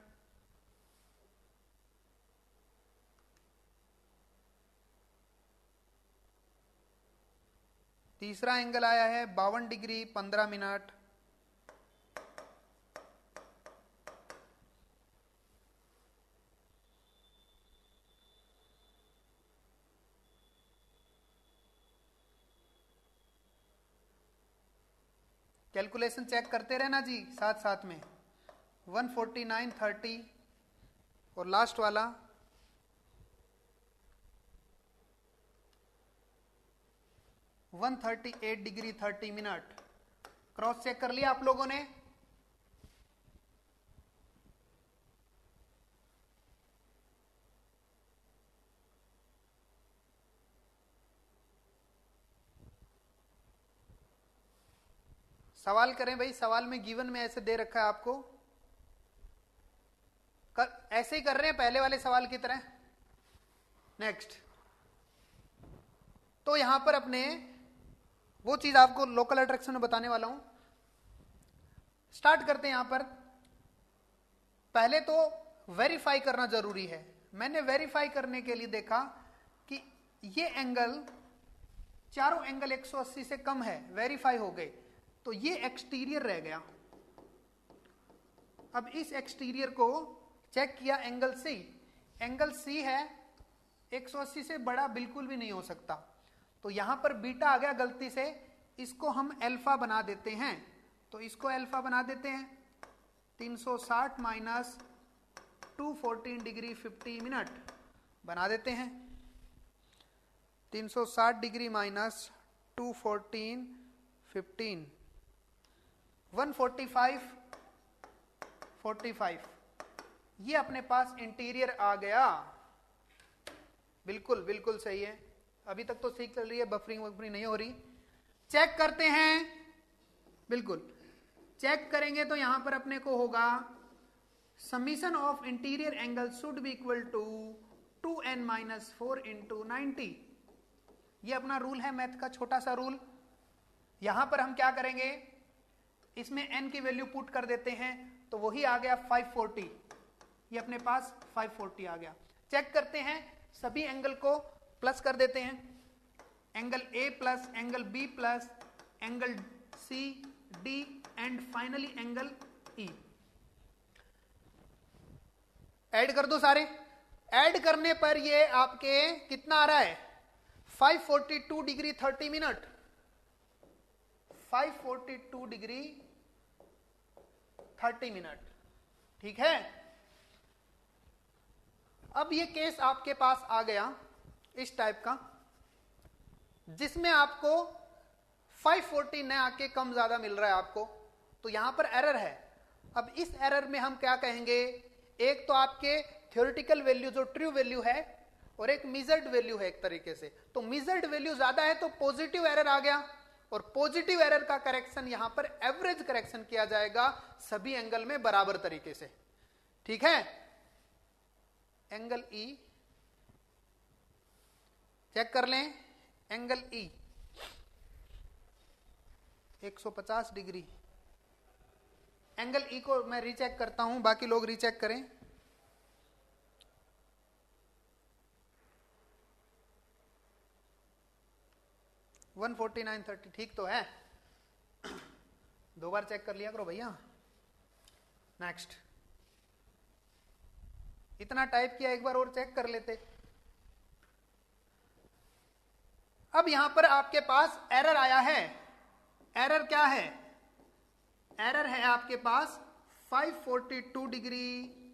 तीसरा एंगल आया है 52 डिग्री 15 मिनट। कैलकुलेशन चेक करते रहना जी साथ साथ में। 149.30 और लास्ट वाला 138 डिग्री 30 मिनट। क्रॉस चेक कर लिया आप लोगों ने? सवाल करें भाई, सवाल में गिवन में ऐसे दे रखा है आपको, ऐसे ही कर रहे हैं पहले वाले सवाल की तरह। नेक्स्ट, तो यहां पर अपने वो चीज आपको लोकल अट्रैक्शन में बताने वाला हूं। स्टार्ट करते हैं। यहां पर पहले तो वेरीफाई करना जरूरी है। मैंने वेरीफाई करने के लिए देखा कि ये एंगल, चारों एंगल 180 से कम है, वेरीफाई हो गए, तो ये एक्सटीरियर रह गया। अब इस एक्सटीरियर को चेक किया, एंगल सी, एंगल सी है 180 से बड़ा बिल्कुल भी नहीं हो सकता, तो यहां पर बीटा आ गया गलती से, इसको हम अल्फा बना देते हैं। तो इसको अल्फा बना देते हैं 360 माइनस 214 डिग्री 50 मिनट बना देते हैं। 360 डिग्री माइनस 214 15 145 45, ये अपने पास इंटीरियर आ गया। बिल्कुल बिल्कुल सही है। अभी तक तो ठीक चल रही है, बफरिंग वफरिंग नहीं हो रही। चेक करते हैं, बिल्कुल चेक करेंगे तो यहां पर अपने को होगा summation of interior angle should be equal to 2n-4 into 90। ये अपना रूल है मैथ का, छोटा सा रूल। यहां पर हम क्या करेंगे, इसमें n की वैल्यू पुट कर देते हैं, तो वही आ गया 540। ये अपने पास 540 आ गया। चेक करते हैं, सभी एंगल को प्लस कर देते हैं, angle A plus angle B plus angle C D and finally angle E. Add कर दो सारे। ऐड करने पर ये आपके कितना आ रहा है, 542 डिग्री 30 मिनट। 542 डिग्री 30 मिनट, ठीक है। अब ये केस आपके पास आ गया इस टाइप का, जिसमें आपको 540 न आके कम ज्यादा मिल रहा है आपको, तो यहां पर एरर है। अब इस एरर में हम क्या कहेंगे, एक तो आपके थ्योरेटिकल वैल्यू जो ट्रू वैल्यू है और एक मेजर्ड वैल्यू है एक तरीके से। तो मेजर्ड वैल्यू ज्यादा है तो पॉजिटिव एरर आ गया, और पॉजिटिव एरर का करेक्शन यहां पर एवरेज करेक्शन किया जाएगा सभी एंगल में बराबर तरीके से, ठीक है। एंगल ई चेक कर लें, angle E 150 degree. Angle E को मैं रीचेक करता हूं, बाकी लोग रीचेक करें। वन 149.30 ठीक तो है, दो बार चेक कर लिया करो भैया। नेक्स्ट, इतना टाइप किया, एक बार और चेक कर लेते। अब यहां पर आपके पास एरर आया है। एरर क्या है, एरर है आपके पास 542 डिग्री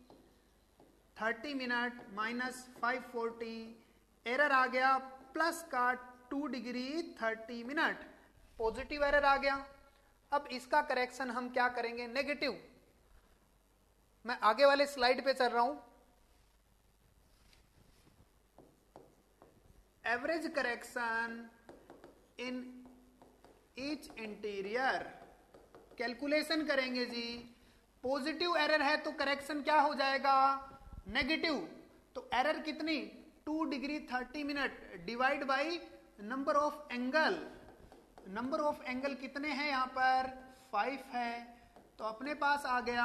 30 मिनट माइनस 540, एरर आ गया प्लस का 2 डिग्री 30 मिनट, पॉजिटिव एरर आ गया। अब इसका करेक्शन हम क्या करेंगे, नेगेटिव। मैं आगे वाले स्लाइड पे चल रहा हूं। Average correction in each interior, calculation करेंगे जी। पॉजिटिव एरर है तो करेक्शन क्या हो जाएगा, नेगेटिव। तो एरर कितनी, 2 degree 30 minute divide by number of angle. Number of angle कितने हैं यहां पर, 5 है, तो अपने पास आ गया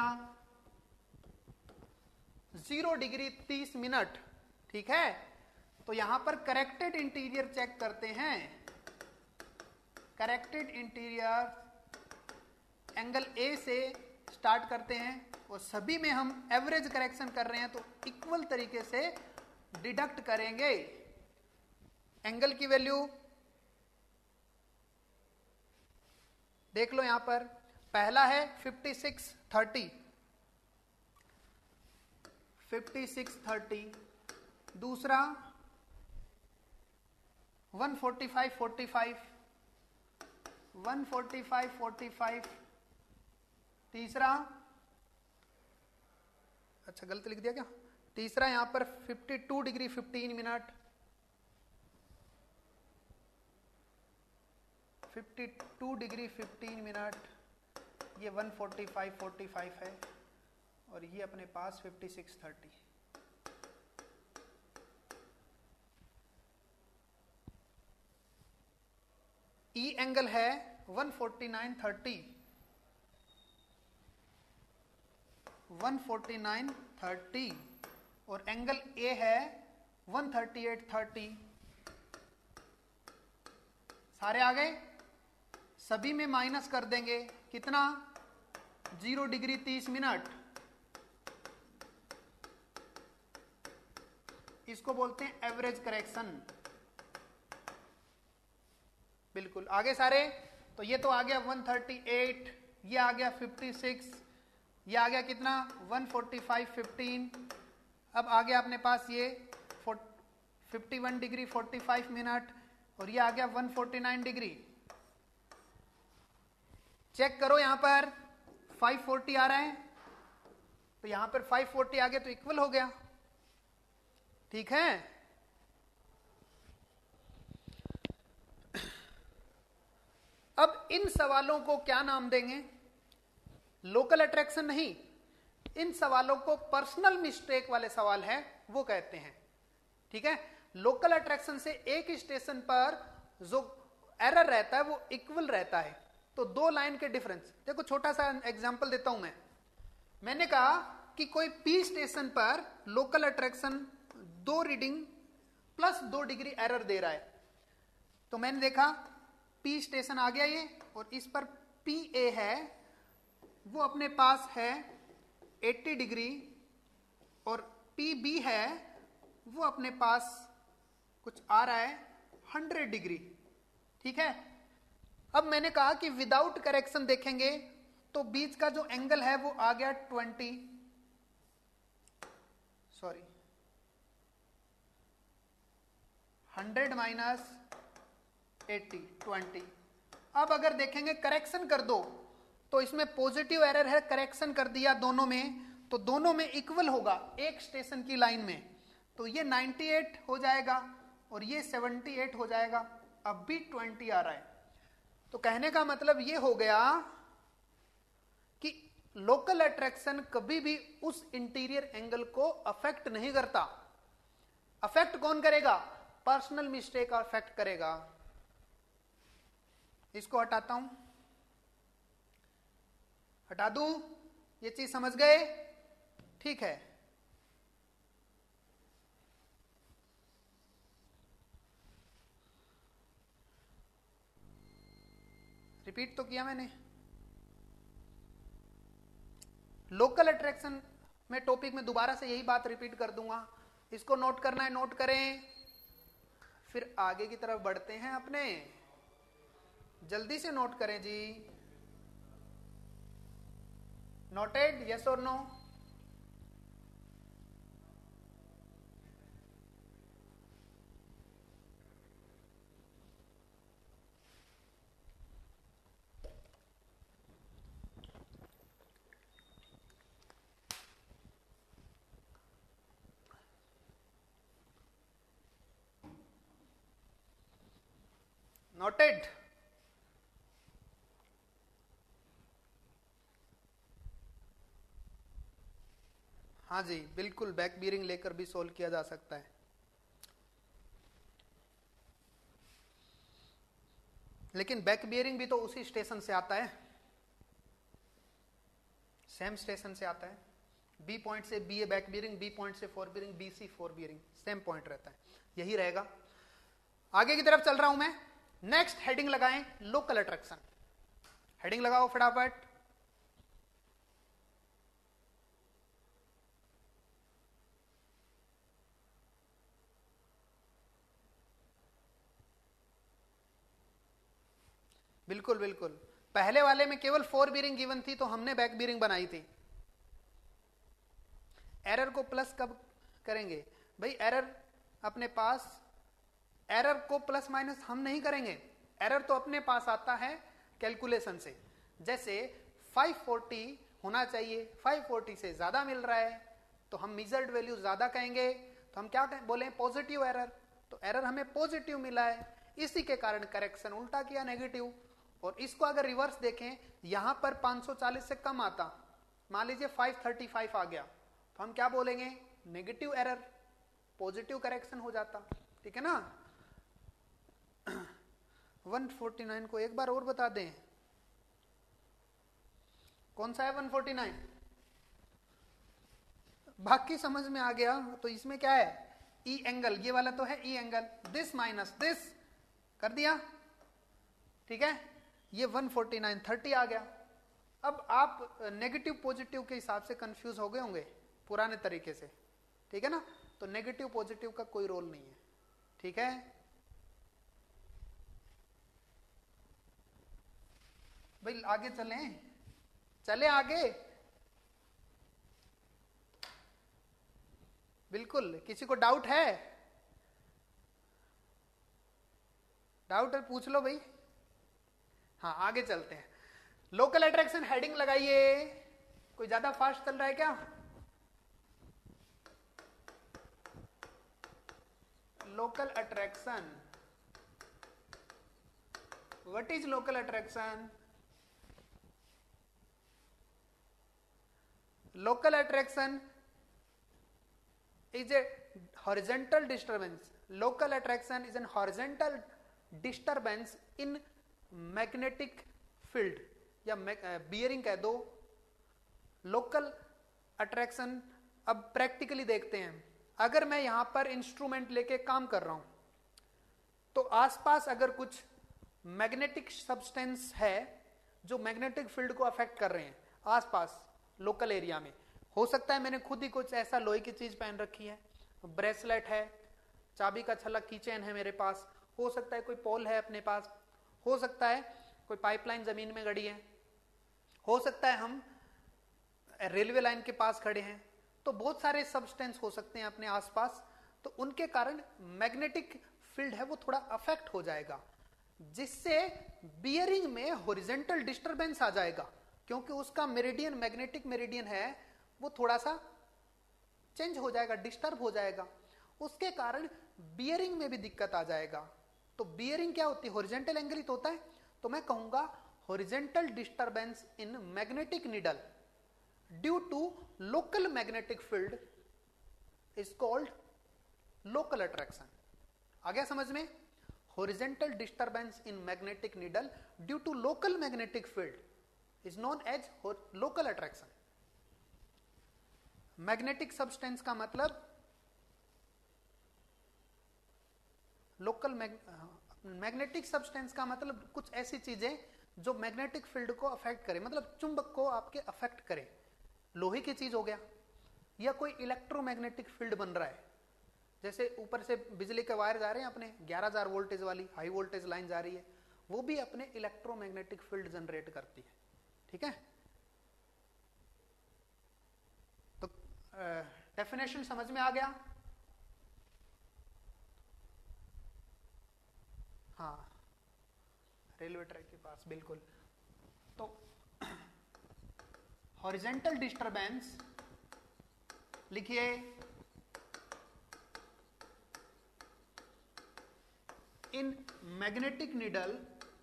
0 डिग्री 30 मिनट। ठीक है, तो यहां पर करेक्टेड इंटीरियर चेक करते हैं। करेक्टेड इंटीरियर एंगल ए से स्टार्ट करते हैं और सभी में हम एवरेज करेक्शन कर रहे हैं तो इक्वल तरीके से डिडक्ट करेंगे। एंगल की वैल्यू देख लो, यहां पर पहला है 5630, 5630, दूसरा 14545, 14545, तीसरा, अच्छा गलत लिख दिया क्या, तीसरा यहां पर 52 डिग्री 15 मिनट, 52 डिग्री 15 मिनट, ये 14545 है और ये अपने पास 5630। ई एंगल है 14930, 14930 और एंगल ए है 13830। सारे आ गए, सभी में माइनस कर देंगे, कितना, 0 डिग्री 30 मिनट। इसको बोलते हैं एवरेज करेक्शन। बिल्कुल आगे सारे, तो ये तो आ गया 138, ये आ गया 56, ये आ गया कितना 14515। अब आ गया अपने पास ये 51 डिग्री 45 मिनट और ये आ गया 149 डिग्री। चेक करो यहां पर 540 आ रहा है, तो यहां पर 540 आ गया तो इक्वल हो गया। ठीक है, अब इन सवालों को क्या नाम देंगे, लोकल अट्रैक्शन नहीं, इन सवालों को पर्सनल मिस्टेक वाले सवाल है वो कहते हैं। ठीक है, लोकल अट्रैक्शन से एक स्टेशन पर जो एरर रहता है वो इक्वल रहता है, तो दो लाइन के डिफरेंस। देखो छोटा सा एग्जांपल देता हूं मैंने कहा कि कोई पी स्टेशन पर local attraction 2 reading plus 2 degree error दे रहा है, तो मैंने देखा पी स्टेशन आ गया ये, और इस पर पी ए है वो अपने पास है 80 डिग्री और पी बी है वो अपने पास कुछ आ रहा है 100 डिग्री। ठीक है, अब मैंने कहा कि विदाउट करेक्शन देखेंगे तो बीच का जो एंगल है वो आ गया 100 माइनस 80, 20। अब अगर देखेंगे करेक्शन कर दो तो इसमें पॉजिटिव एरर है, करेक्शन कर दिया दोनों में तो दोनों में इक्वल होगा एक स्टेशन की लाइन में, तो ये 98 हो जाएगा और ये 78 हो जाएगा। अब भी 20 आ रहा है, तो कहने का मतलब ये हो गया कि लोकल अट्रैक्शन कभी भी उस इंटीरियर एंगल को अफेक्ट नहीं करता। अफेक्ट कौन करेगा, पर्सनल मिस्टेक अफेक्ट करेगा। इसको हटाता हूं, हटा दूं, ये चीज समझ गए, ठीक है। रिपीट तो किया मैंने। लोकल अट्रैक्शन में टॉपिक में दोबारा से यही बात रिपीट कर दूंगा, इसको नोट करना है नोट करें, फिर आगे की तरफ बढ़ते हैं अपने। जल्दी से नोट करें जी, नोटेड, यस और नो? नोटेड। हाँ जी बिल्कुल, बैक बियरिंग लेकर भी सोल्व किया जा सकता है। लेकिन बैक बियरिंग भी तो उसी स्टेशन से आता है, सेम स्टेशन से आता है। बी पॉइंट से B A back bearing, B point से fore bearing, B C fore bearing, same point रहता है, यही रहेगा। आगे की तरफ चल रहा हूं मैं। नेक्स्ट हेडिंग लगाएं, लोकल अट्रैक्शन। हेडिंग लगाओ फटाफट। बिल्कुल बिल्कुल, पहले वाले में केवल फोर बियरिंग गिवन थी तो हमने बैक बियरिंग बनाई थी। एरर को प्लस कब करेंगे भाई? एरर अपने पास, एरर को प्लस माइनस हम नहीं करेंगे, एरर तो अपने पास आता है कैलकुलेशन से। जैसे 540 होना चाहिए, 540 से ज्यादा मिल रहा है तो हम मेजर्ड वैल्यू ज्यादा कहेंगे, तो हम क्या बोले? Positive error. तो एरर हमें पॉजिटिव मिला है, इसी के कारण करेक्शन उल्टा किया, नेगेटिव। और इसको अगर रिवर्स देखें, यहां पर 540 से कम आता, मान लीजिए 535 आ गया, तो हम क्या बोलेंगे? नेगेटिव एरर, पॉजिटिव करेक्शन हो जाता। ठीक है ना? 149 को एक बार और बता दें, कौन सा है 149? बाकी समझ में आ गया। तो इसमें क्या है? ई एंगल, ये वाला तो है E angle, this minus this कर दिया। ठीक है, ये 149 30 आ गया। अब आप नेगेटिव पॉजिटिव के हिसाब से कंफ्यूज हो गए होंगे पुराने तरीके से, ठीक है ना? तो नेगेटिव पॉजिटिव का कोई रोल नहीं है। ठीक है, भाई आगे चले आगे। बिल्कुल, किसी को डाउट है? डाउट है पूछ लो भाई। हाँ आगे चलते हैं। लोकल अट्रैक्शन हेडिंग लगाइए। कोई ज्यादा फास्ट चल रहा है क्या? Local attraction, what is local attraction? Local attraction is a horizontal disturbance. Local attraction is an horizontal disturbance in magnetic field या bearing कह दो। लोकल अट्रैक्शन अब प्रैक्टिकली देखते हैं। अगर मैं यहां पर इंस्ट्रूमेंट लेके काम कर रहा हूं तो आसपास अगर कुछ मैग्नेटिक सब्सटेंस है जो मैग्नेटिक फील्ड को अफेक्ट कर रहे हैं आसपास लोकल एरिया में, हो सकता है मैंने खुद ही कुछ ऐसा लोहे की चीज पहन रखी है, ब्रेसलेट है, चाबी का छल्ला की चेन है मेरे पास, हो सकता है कोई पोल है अपने पास, हो सकता है कोई पाइपलाइन जमीन में गड़ी है, हो सकता है हम रेलवे लाइन के पास खड़े हैं। तो बहुत सारे सब्सटेंस हो सकते हैं अपने आसपास, तो उनके कारण मैग्नेटिक फील्ड है वो थोड़ा अफेक्ट हो जाएगा, जिससे बियरिंग में हॉरिजॉन्टल डिस्टरबेंस आ जाएगा, क्योंकि उसका मेरिडियन, मैग्नेटिक मेरिडियन है वो थोड़ा सा चेंज हो जाएगा, डिस्टर्ब हो जाएगा, उसके कारण बियरिंग में भी दिक्कत आ जाएगा। तो बियरिंग क्या होती है? हॉरिजॉन्टल एंगल ही तो होता है। तो मैं कहूंगा horizontal disturbance in magnetic needle due to local magnetic field is called local attraction. आ गया समझ में? Horizontal disturbance in magnetic needle due to local magnetic field is known as local attraction. Magnetic substance का मतलब local magnetic substance का मतलब कुछ ऐसी चीजें जो मैग्नेटिक फील्ड को अफेक्ट करे, मतलब चुंबक को आपके अफेक्ट करे। लोहे की चीज हो गया, या कोई इलेक्ट्रोमैग्नेटिक फील्ड बन रहा है, जैसे ऊपर से बिजली के वायर जा रहे हैं अपने 11,000 वोल्टेज वाली हाई वोल्टेज लाइन जा रही है, वो भी अपने इलेक्ट्रोमैग्नेटिक फील्ड जनरेट करती है। ठीक है, डेफिनेशन समझ में आ गया? हाँ, रेलवे ट्रैक के पास, बिल्कुल। तो हॉरिजेंटल डिस्टरबेंस लिखिए, इन मैग्नेटिक नीडल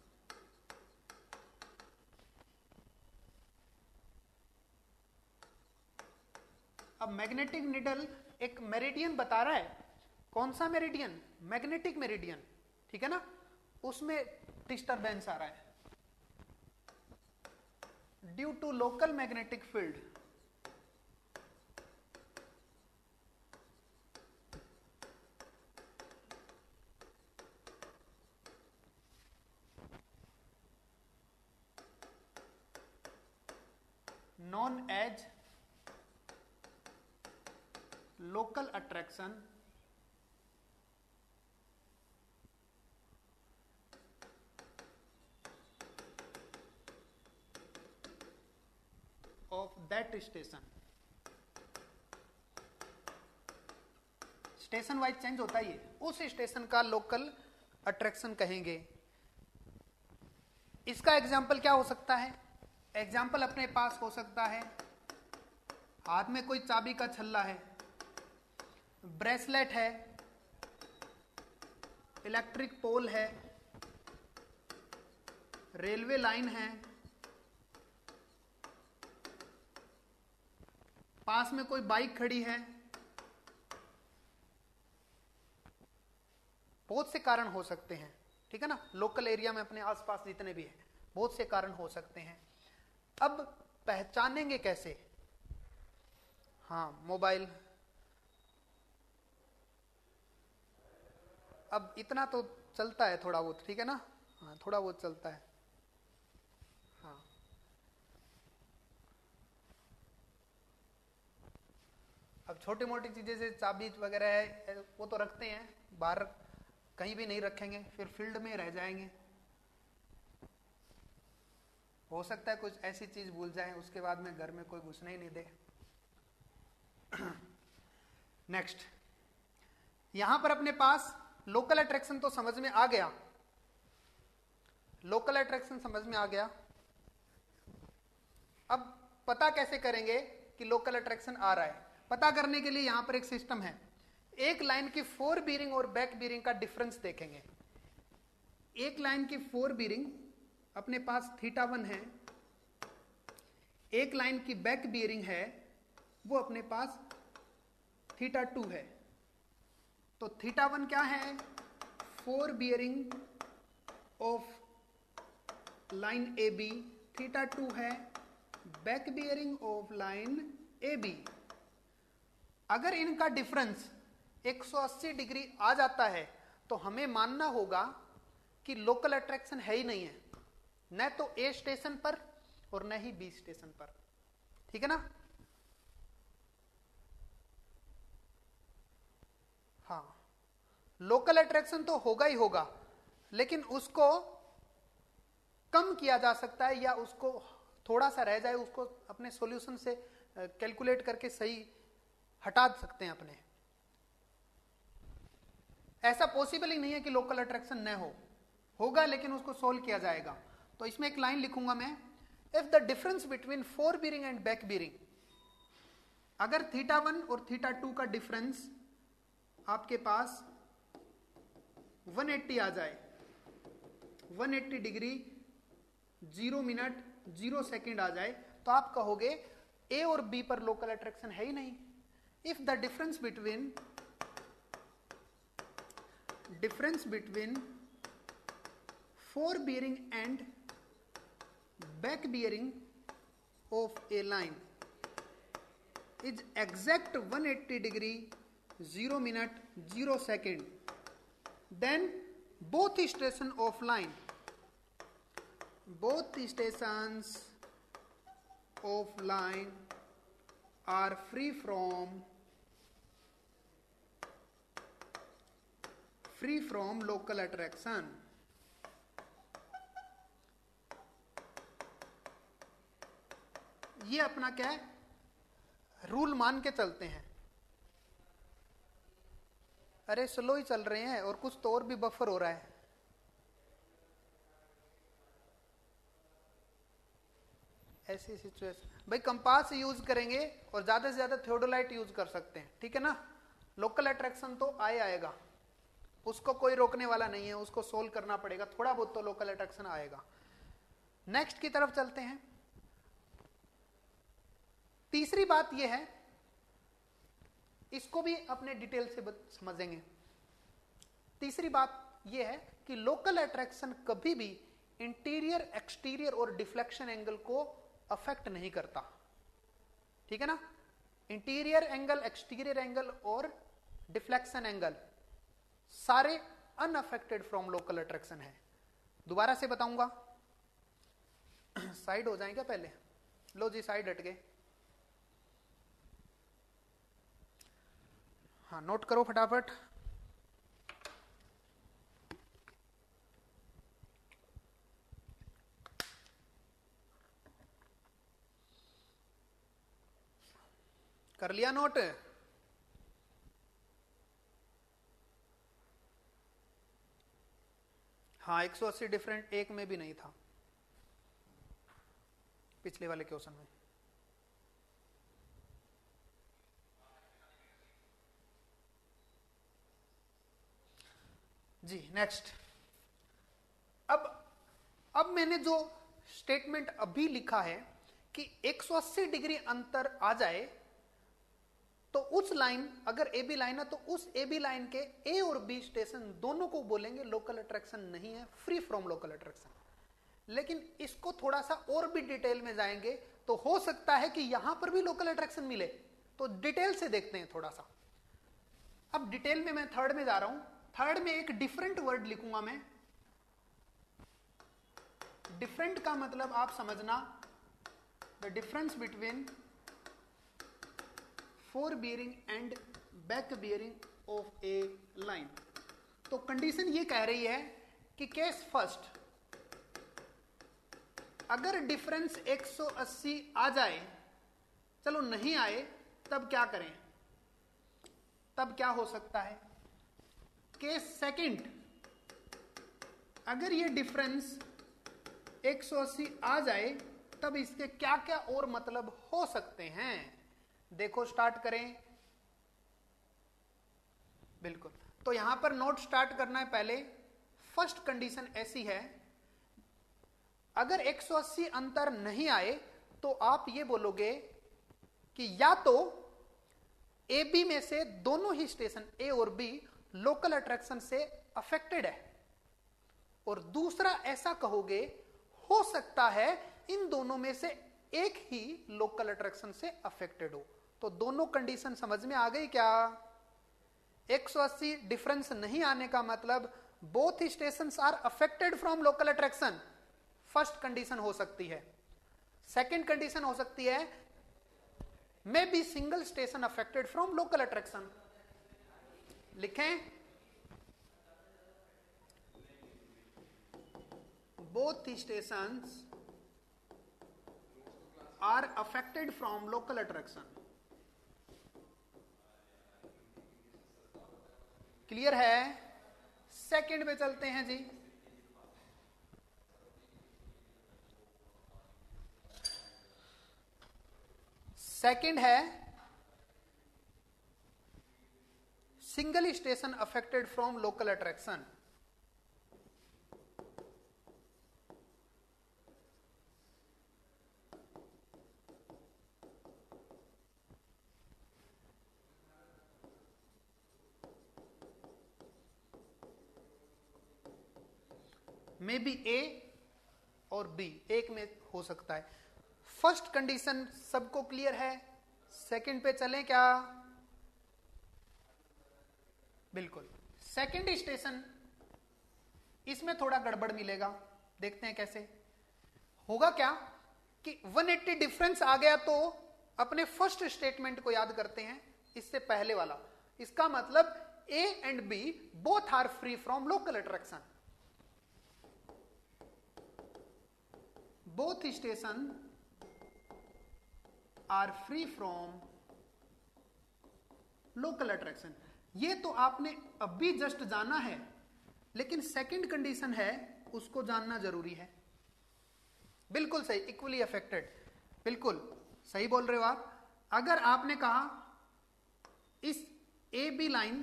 अब मैग्नेटिक नीडल एक मेरिडियन बता रहा है। कौन सा मेरिडियन? मैग्नेटिक मेरिडियन, ठीक है ना, उसमें डिस्टरबेंस आ रहा है due to local magnetic field. known as local attraction of that station। Station wise change होता है, उस स्टेशन का लोकल अट्रैक्शन कहेंगे। इसका एग्जाम्पल क्या हो सकता है? एग्जाम्पल अपने पास हो सकता है, हाथ में कोई चाबी का छल्ला है, ब्रेसलेट है, इलेक्ट्रिक पोल है, रेलवे लाइन है, पास में कोई बाइक खड़ी है। बहुत से कारण हो सकते हैं, ठीक है ना, लोकल एरिया में अपने आसपास जितने भी हैं, बहुत से कारण हो सकते हैं। अब पहचानेंगे कैसे? हाँ, मोबाइल। अब इतना तो चलता है थोड़ा बहुत, ठीक है ना, हाँ थोड़ा बहुत चलता है। हाँ, अब छोटी मोटी चीजें से चाबी वगैरह है वो तो रखते हैं, बाहर कहीं भी नहीं रखेंगे, फिर फील्ड में रह जाएंगे। हो सकता है कुछ ऐसी चीज भूल जाए, उसके बाद में घर में कोई घुसने ही नहीं दे। नेक्स्ट, यहां पर अपने पास लोकल अट्रैक्शन तो समझ में आ गया, लोकल अट्रैक्शन समझ में आ गया। अब पता कैसे करेंगे कि लोकल अट्रैक्शन आ रहा है? पता करने के लिए यहां पर एक सिस्टम है। एक लाइन की फोर बीरिंग और बैक बीरिंग का डिफरेंस देखेंगे। एक लाइन की फोर बीरिंग अपने पास θ1 है, एक लाइन की बैक बीयरिंग है वो अपने पास θ2 है। तो θ1 क्या है? Fore bearing of line A B, θ2 है back bearing of line A B. अगर इनका डिफरेंस 180 डिग्री आ जाता है तो हमें मानना होगा कि लोकल अट्रैक्शन है ही नहीं है, न तो ए स्टेशन पर और न ही बी स्टेशन पर, ठीक है ना। हाँ, लोकल अट्रैक्शन तो होगा ही होगा, लेकिन उसको कम किया जा सकता है या उसको थोड़ा सा रह जाए, उसको अपने सॉल्यूशन से कैलकुलेट करके सही हटा सकते हैं अपने। ऐसा पॉसिबल ही नहीं है कि लोकल अट्रैक्शन न हो, होगा लेकिन उसको सोल्व किया जाएगा। तो इसमें एक लाइन लिखूंगा मैं, if the difference between fore bearing and back bearing, अगर θ1 और θ2 का डिफरेंस आपके पास 180 आ जाए, 180 डिग्री 0 मिनट 0 सेकेंड आ जाए, तो आप कहोगे ए और बी पर लोकल अट्रैक्शन है ही नहीं। If the difference between fore bearing and back bearing of a line is exact 180 degree 0 minute 0 second, then both stations of line are free from local attraction। ये अपना क्या है? रूल मान के चलते हैं, अरे स्लो ही चल रहे हैं और कुछ तो और भी बफर हो रहा है। ऐसी सिचुएशन भाई कंपास यूज करेंगे और ज्यादा से ज्यादा थियोडोलाइट यूज कर सकते हैं, ठीक है ना। लोकल अट्रैक्शन तो आएगा, उसको कोई रोकने वाला नहीं है, उसको सोल्व करना पड़ेगा, थोड़ा बहुत तो लोकल अट्रैक्शन आएगा। नेक्स्ट की तरफ चलते हैं। तीसरी बात यह है, इसको भी अपने डिटेल से समझेंगे। तीसरी बात यह है कि लोकल अट्रैक्शन कभी भी इंटीरियर, एक्सटीरियर और डिफ्लेक्शन एंगल को अफेक्ट नहीं करता, ठीक है ना। इंटीरियर एंगल, एक्सटीरियर एंगल और डिफ्लेक्शन एंगल सारे अनअफेक्टेड फ्रॉम लोकल अट्रैक्शन है। दोबारा से बताऊंगा, साइड हो जाएगा पहले, लो जी साइड हट गए। हाँ नोट करो फटाफट। कर लिया नोट? हाँ 180 डिफरेंट एक में भी नहीं था पिछले वाले क्वेश्चन में। जी नेक्स्ट। अब मैंने जो स्टेटमेंट अभी लिखा है कि 180 डिग्री अंतर आ जाए तो उस लाइन, अगर ए बी लाइन है तो उस ए बी लाइन के ए और बी स्टेशन दोनों को बोलेंगे लोकल अट्रैक्शन नहीं है, फ्री फ्रॉम लोकल अट्रैक्शन। लेकिन इसको थोड़ा सा और भी डिटेल में जाएंगे तो हो सकता है कि यहां पर भी लोकल अट्रैक्शन मिले, तो डिटेल से देखते हैं थोड़ा सा। अब डिटेल में मैं थर्ड में जा रहा हूं। थर्ड में एक डिफरेंट वर्ड लिखूंगा मैं। डिफरेंट का मतलब आप समझना, the difference between fore bearing and back bearing of a line. तो कंडीशन ये कह रही है कि केस फर्स्ट, अगर डिफरेंस 180 आ जाए, चलो नहीं आए तब क्या करें, तब क्या हो सकता है। केस सेकंड, अगर ये डिफरेंस 180 आ जाए तब इसके क्या क्या और मतलब हो सकते हैं। देखो स्टार्ट करें, बिल्कुल। तो यहां पर नोट स्टार्ट करना है पहले। फर्स्ट कंडीशन ऐसी है, अगर 180 अंतर नहीं आए तो आप ये बोलोगे कि या तो ए बी में से दोनों ही स्टेशन ए और बी लोकल अट्रैक्शन से अफेक्टेड है, और दूसरा ऐसा कहोगे हो सकता है इन दोनों में से एक ही लोकल अट्रैक्शन से अफेक्टेड हो। तो दोनों कंडीशन समझ में आ गई क्या। 180 डिफरेंस नहीं आने का मतलब both stations are affected from local attraction, first condition हो सकती है। सेकंड कंडीशन हो सकती है maybe single station affected from local attraction. लिखें, both stations are affected from local attraction। Clear है। सेकंड पे चलते हैं जी। सेकंड है single station affected from local attraction. Maybe A और बी, एक में हो सकता है। फर्स्ट कंडीशन सबको क्लियर है। सेकंड पे चलें क्या। बिल्कुल। सेकंड स्टेशन, इसमें थोड़ा गड़बड़ मिलेगा, देखते हैं कैसे होगा। क्या कि 180 डिफरेंस आ गया तो अपने फर्स्ट स्टेटमेंट को याद करते हैं, इससे पहले वाला। इसका मतलब A and B both are free from local attraction. both stations are free from local attraction. ये तो आपने अभी जस्ट जाना है, लेकिन सेकंड कंडीशन है उसको जानना जरूरी है। बिल्कुल सही, इक्वली अफेक्टेड, बिल्कुल सही बोल रहे हो आप। अगर आपने कहा इस ए बी लाइन,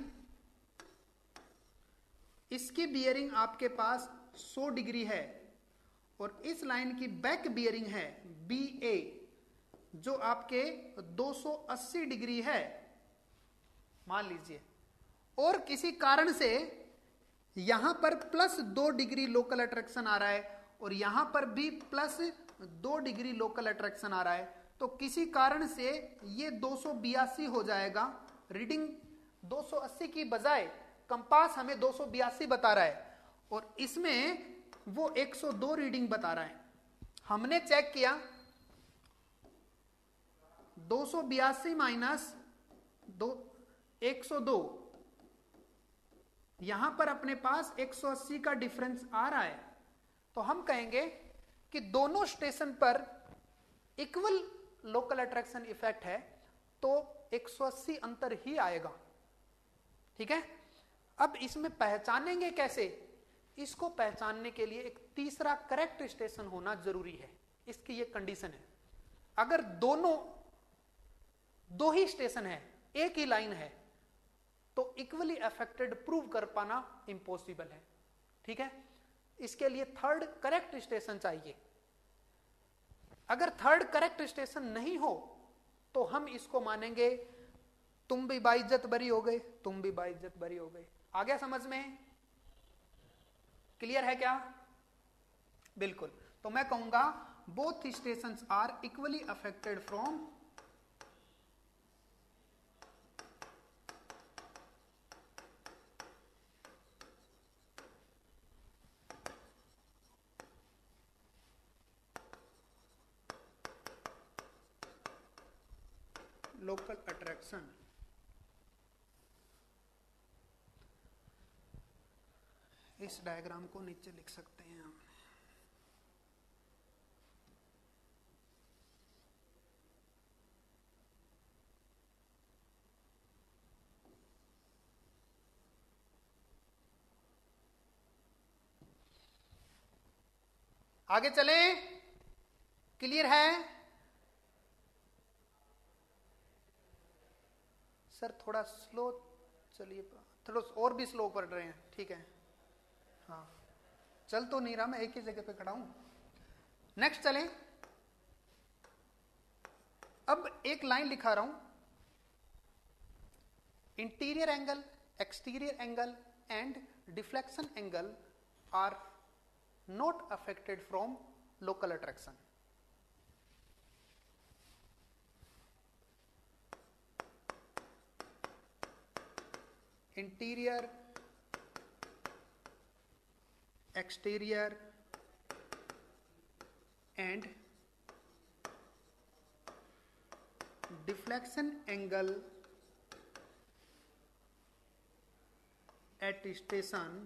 इसकी बियरिंग आपके पास 100 डिग्री है और इस लाइन की बैक बियरिंग है बी ए जो आपके 280 डिग्री है मान लीजिए, और किसी कारण से यहां पर +2 डिग्री लोकल अट्रैक्शन आ रहा है और यहां पर भी +2 डिग्री लोकल अट्रैक्शन आ रहा है, तो किसी कारण से ये 282 हो जाएगा। रीडिंग 280 की बजाय कंपास हमें 282 बता रहा है और इसमें वो 102 रीडिंग बता रहा है। हमने चेक किया 282 माइनस 102, यहां पर अपने पास 180 का डिफरेंस आ रहा है, तो हम कहेंगे कि दोनों स्टेशन पर इक्वल लोकल अट्रैक्शन इफेक्ट है, तो 180 अंतर ही आएगा। ठीक है, अब इसमें पहचानेंगे कैसे? इसको पहचानने के लिए एक तीसरा करेक्ट स्टेशन होना जरूरी है। इसकी ये कंडीशन है, अगर दो ही स्टेशन है, एक ही लाइन है, तो इक्वली अफेक्टेड प्रूव कर पाना इंपॉसिबल है। ठीक है, इसके लिए थर्ड करेक्ट स्टेशन चाहिए। अगर थर्ड करेक्ट स्टेशन नहीं हो तो हम इसको मानेंगे तुम भी बाइज्जत बरी हो गए, तुम भी बाइज्जत बरी हो गए। आ गया समझ में? क्लियर है क्या? बिल्कुल। तो मैं कहूंगा both stations are equally affected from local attraction. इस डायग्राम को नीचे लिख सकते हैं हम। आगे चलें? क्लियर है? सर थोड़ा स्लो चलिए, थोड़ा और भी स्लो पढ़ रहे हैं। ठीक है, हाँ चल तो नहीं रहा, मैं एक ही जगह पे खड़ा हूं। नेक्स्ट चलें। अब एक लाइन लिखा रहा हूं, interior angle, exterior angle and deflection angle are not affected from local attraction. Interior, exterior and deflection angle at station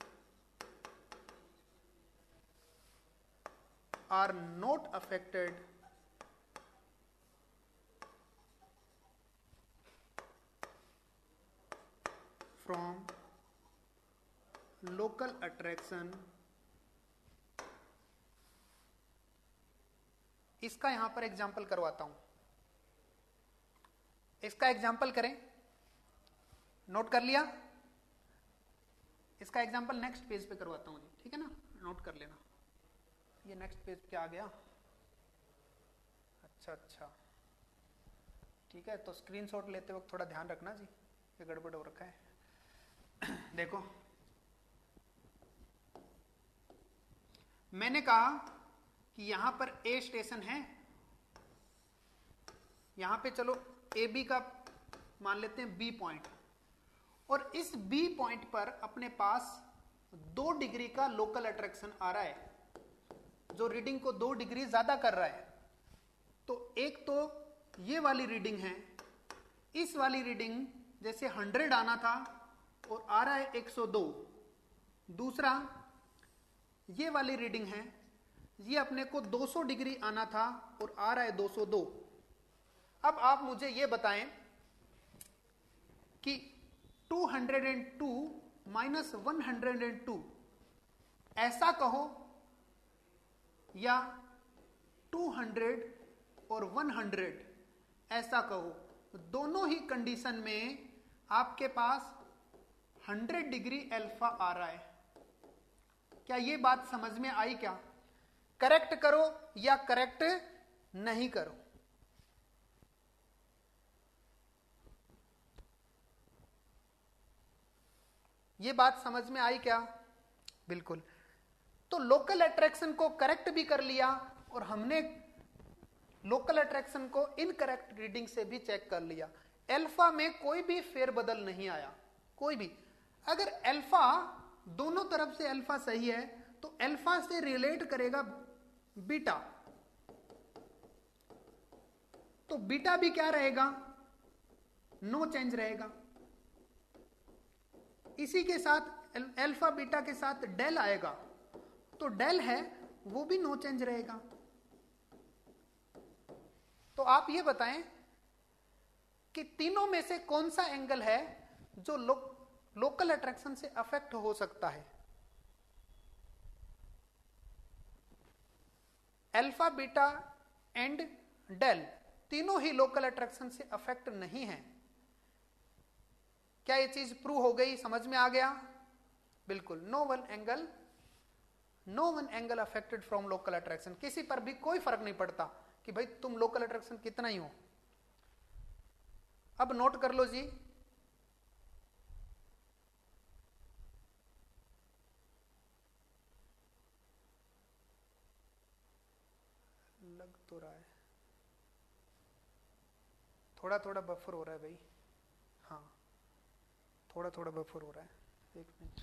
are not affected from local attraction. इसका यहां पर एग्जाम्पल करवाता हूं। इसका एग्जाम्पल करें, नोट कर लिया? इसका एग्जाम्पल नेक्स्ट पेज पे करवाता हूं जी, ठीक है ना, नोट कर लेना। ये नेक्स्ट पेज पे आ गया। अच्छा ठीक है, तो स्क्रीनशॉट लेते वक्त थोड़ा ध्यान रखना जी, ये गड़बड़ हो रखा है। देखो मैंने कहा कि यहां पर ए स्टेशन है, यहां पे चलो ए बी का मान लेते हैं बी पॉइंट, और इस बी पॉइंट पर अपने पास 2 डिग्री का लोकल अट्रैक्शन आ रहा है जो रीडिंग को 2 डिग्री ज्यादा कर रहा है। तो एक तो ये वाली रीडिंग है, इस वाली रीडिंग जैसे 100 आना था और आ रहा है 102। दूसरा ये वाली रीडिंग है, ये अपने को 200 डिग्री आना था और आ रहा है 202। अब आप मुझे ये बताएं कि 202 माइनस 102 ऐसा कहो या 200 और 100 ऐसा कहो, दोनों ही कंडीशन में आपके पास 100 डिग्री अल्फा आ रहा है। क्या ये बात समझ में आई? क्या करेक्ट करो या करेक्ट नहीं करो? ये बात समझ में आई क्या? बिल्कुल। तो लोकल अट्रैक्शन को करेक्ट भी कर लिया और हमने लोकल अट्रैक्शन को इनकरेक्ट रीडिंग से भी चेक कर लिया। अल्फा में कोई भी फेरबदल नहीं आया, कोई भी। अगर अल्फा दोनों तरफ से अल्फा सही है तो अल्फा से रिलेट करेगा बीटा, तो बीटा भी क्या रहेगा? नो चेंज रहेगा। इसी के साथ अल्फा बीटा के साथ डेल आएगा, तो डेल है वो भी नो चेंज रहेगा। तो आप ये बताएं कि तीनों में से कौन सा एंगल है जो लोकल अट्रैक्शन से अफेक्ट हो सकता है? अल्फा बीटा एंड डेल तीनों ही लोकल अट्रैक्शन से अफेक्ट नहीं है। क्या ये चीज प्रूव हो गई? समझ में आ गया? बिल्कुल। No one angle affected from local attraction. किसी पर भी कोई फर्क नहीं पड़ता कि भाई तुम लोकल अट्रैक्शन कितना ही हो। अब नोट कर लो जी, लग तो रहा है, थोड़ा थोड़ा बफर हो रहा है भाई। हाँ, थोड़ा थोड़ा बफर हो रहा है, एक मिनट।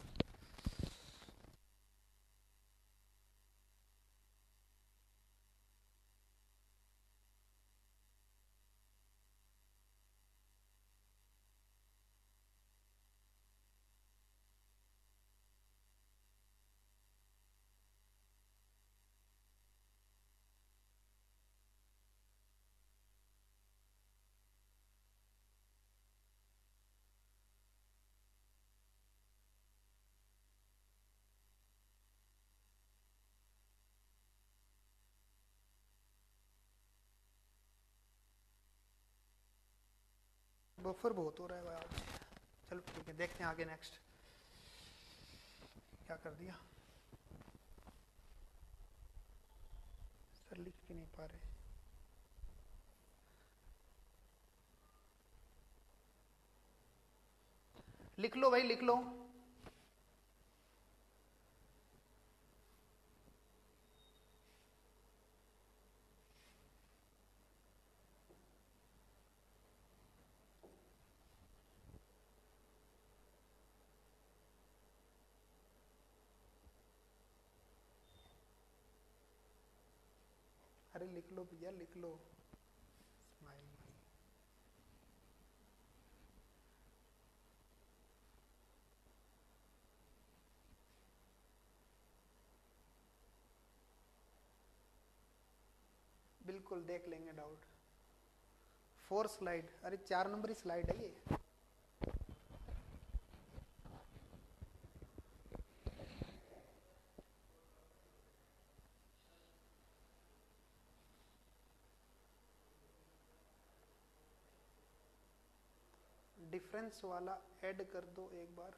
बफर बहुत हो रहा है भाई आज। चलो ठीक है, देखते हैं आगे नेक्स्ट क्या कर दिया। सर लिख भी नहीं पा रहे। लिख लो भाई, लिख लो। अरे लिख लो भैया, लिख लो। स्माइल भाई, बिल्कुल देख लेंगे डाउट। 4 स्लाइड, अरे 4 नंबर स्लाइड है ये। डिफरेंस वाला ऐड कर दो एक बार।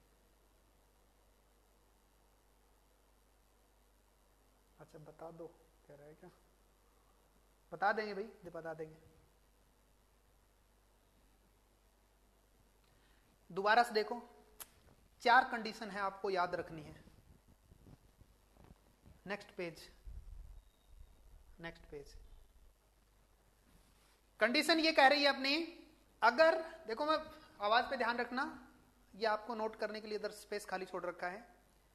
अच्छा बता दो, कह रहा है क्या? बता देंगे भाई, बता देंगे। दोबारा से देखो, 4 कंडीशन है आपको याद रखनी है। Next page, next page. Condition ये कह रही है अपनी, अगर देखो, मैं आवाज पे ध्यान रखना, ये आपको नोट करने के लिए इधर स्पेस खाली छोड़ रखा है।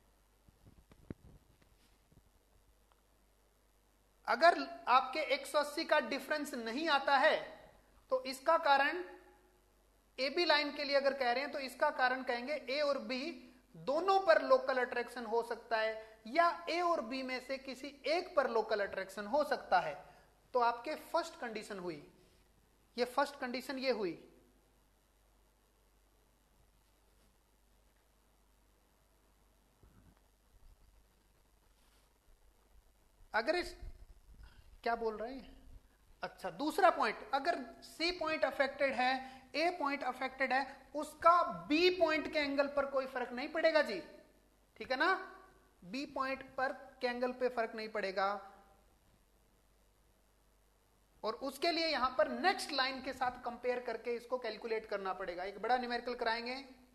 अगर आपके 180 का डिफरेंस नहीं आता है तो इसका कारण, ए बी लाइन के लिए अगर कह रहे हैं तो इसका कारण कहेंगे ए और बी दोनों पर लोकल अट्रैक्शन हो सकता है, या ए और बी में से किसी एक पर लोकल अट्रैक्शन हो सकता है। तो आपके फर्स्ट कंडीशन हुई, ये फर्स्ट कंडीशन ये हुई। अगर इस क्या बोल रहे हैं, अच्छा दूसरा पॉइंट, अगर सी पॉइंट अफेक्टेड है, ए पॉइंट अफेक्टेड है, उसका बी पॉइंट के एंगल पर कोई फर्क नहीं पड़ेगा जी, ठीक है ना, बी पॉइंट पर के एंगल पे फर्क नहीं पड़ेगा। और उसके लिए यहां पर नेक्स्ट लाइन के साथ कंपेयर करके इसको कैलकुलेट करना पड़ेगा, एक बड़ा न्यूमेरिकल कराएंगे।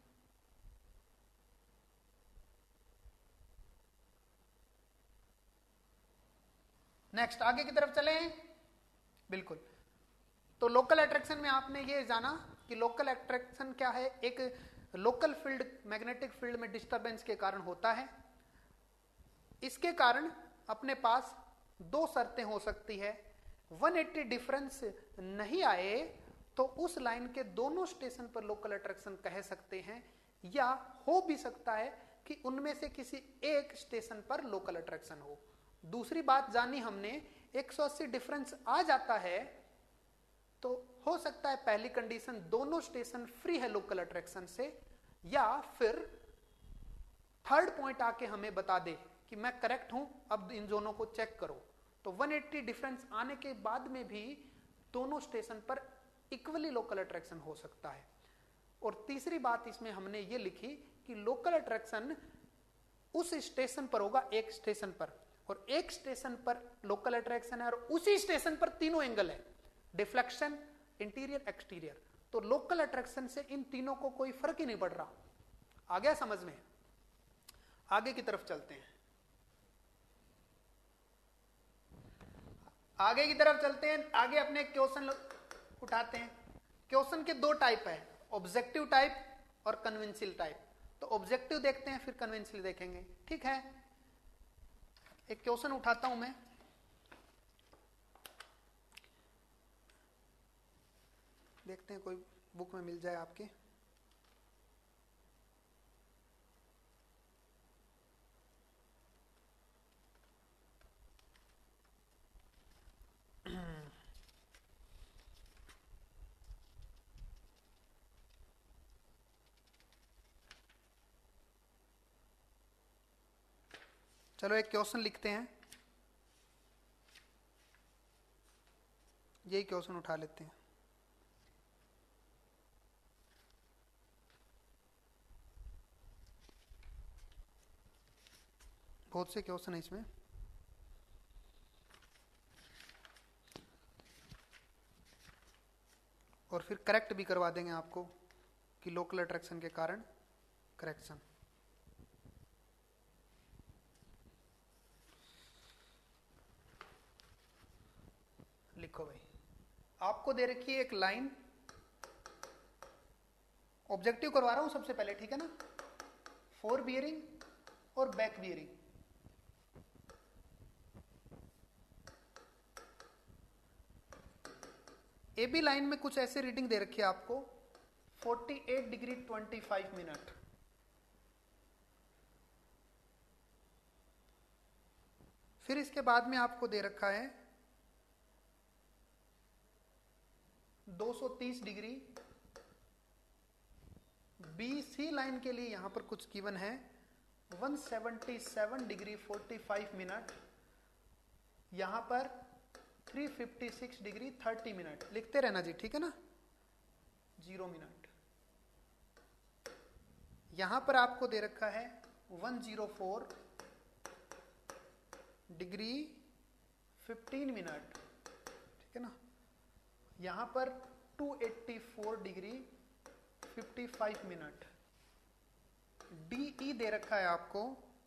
नेक्स्ट आगे की तरफ चले, बिल्कुल। तो लोकल अट्रैक्शन में आपने ये जाना कि लोकल अट्रैक्शन क्या है, एक लोकल फील्ड मैग्नेटिक फील्ड में डिस्टरबेंस के कारण होता है। इसके कारण अपने पास दो शर्तें हो सकती है, 180 डिफरेंस नहीं आए तो उस लाइन के दोनों स्टेशन पर लोकल अट्रैक्शन कह सकते हैं, या हो भी सकता है कि उनमें से किसी एक स्टेशन पर लोकल अट्रैक्शन हो। दूसरी बात जानी हमने, 180 डिफरेंस आ जाता है तो हो सकता है पहली कंडीशन दोनों स्टेशन फ्री है लोकल अट्रैक्शन से, या फिर थर्ड पॉइंट आके हमें बता दे कि मैं करेक्ट हूं, अब इन दोनों को चेक करो। तो 180 डिफरेंस आने के बाद में भी दोनों स्टेशन पर इक्वली लोकल अट्रैक्शन हो सकता है। और तीसरी बात इसमें हमने ये लिखी कि लोकल अट्रैक्शन उस स्टेशन पर होगा, एक स्टेशन पर, और एक स्टेशन पर लोकल अट्रैक्शन है और उसी स्टेशन पर तीनों एंगल है, डिफ्लेक्शन, इंटीरियर, एक्सटीरियर। तो लोकल अट्रैक्शन से इन तीनों को कोई फर्क ही नहीं पड़ रहा। आ गया समझ में? आगे की तरफ चलते हैं, आगे की तरफ चलते हैं। आगे अपने क्वेश्चन उठाते हैं। क्वेश्चन के दो टाइप है, ऑब्जेक्टिव टाइप और कन्वेंशियल टाइप। तो ऑब्जेक्टिव देखते हैं, फिर कन्वेंशियल देखेंगे, ठीक है। एक क्वेश्चन उठाता हूं मैं, देखते हैं कोई बुक में मिल जाए आपके। चलो एक क्वेश्चन लिखते हैं, यही क्वेश्चन उठा लेते हैं। बहुत से क्वेश्चन है इसमें। और फिर करेक्ट भी करवा देंगे आपको कि लोकल अट्रैक्शन के कारण करेक्शन। लिखो भाई, आपको दे रखी है एक लाइन, ऑब्जेक्टिव करवा रहा हूं सबसे पहले, ठीक है ना, फोर बियरिंग और back bearing. A B line में कुछ ऐसे रीडिंग दे रखी है आपको, 48 डिग्री 25 मिनट। फिर इसके बाद में आपको दे रखा है 230 डिग्री। बी सी लाइन के लिए यहां पर कुछ गिवन है 177 डिग्री 45 मिनट, यहां पर 356 डिग्री 30 मिनट। लिखते रहना जी, ठीक है ना, 0 मिनट। यहां पर आपको दे रखा है 104 डिग्री 15 मिनट, ठीक है ना, यहां पर 284 डिग्री 55 मिनट। डीई दे रखा है आपको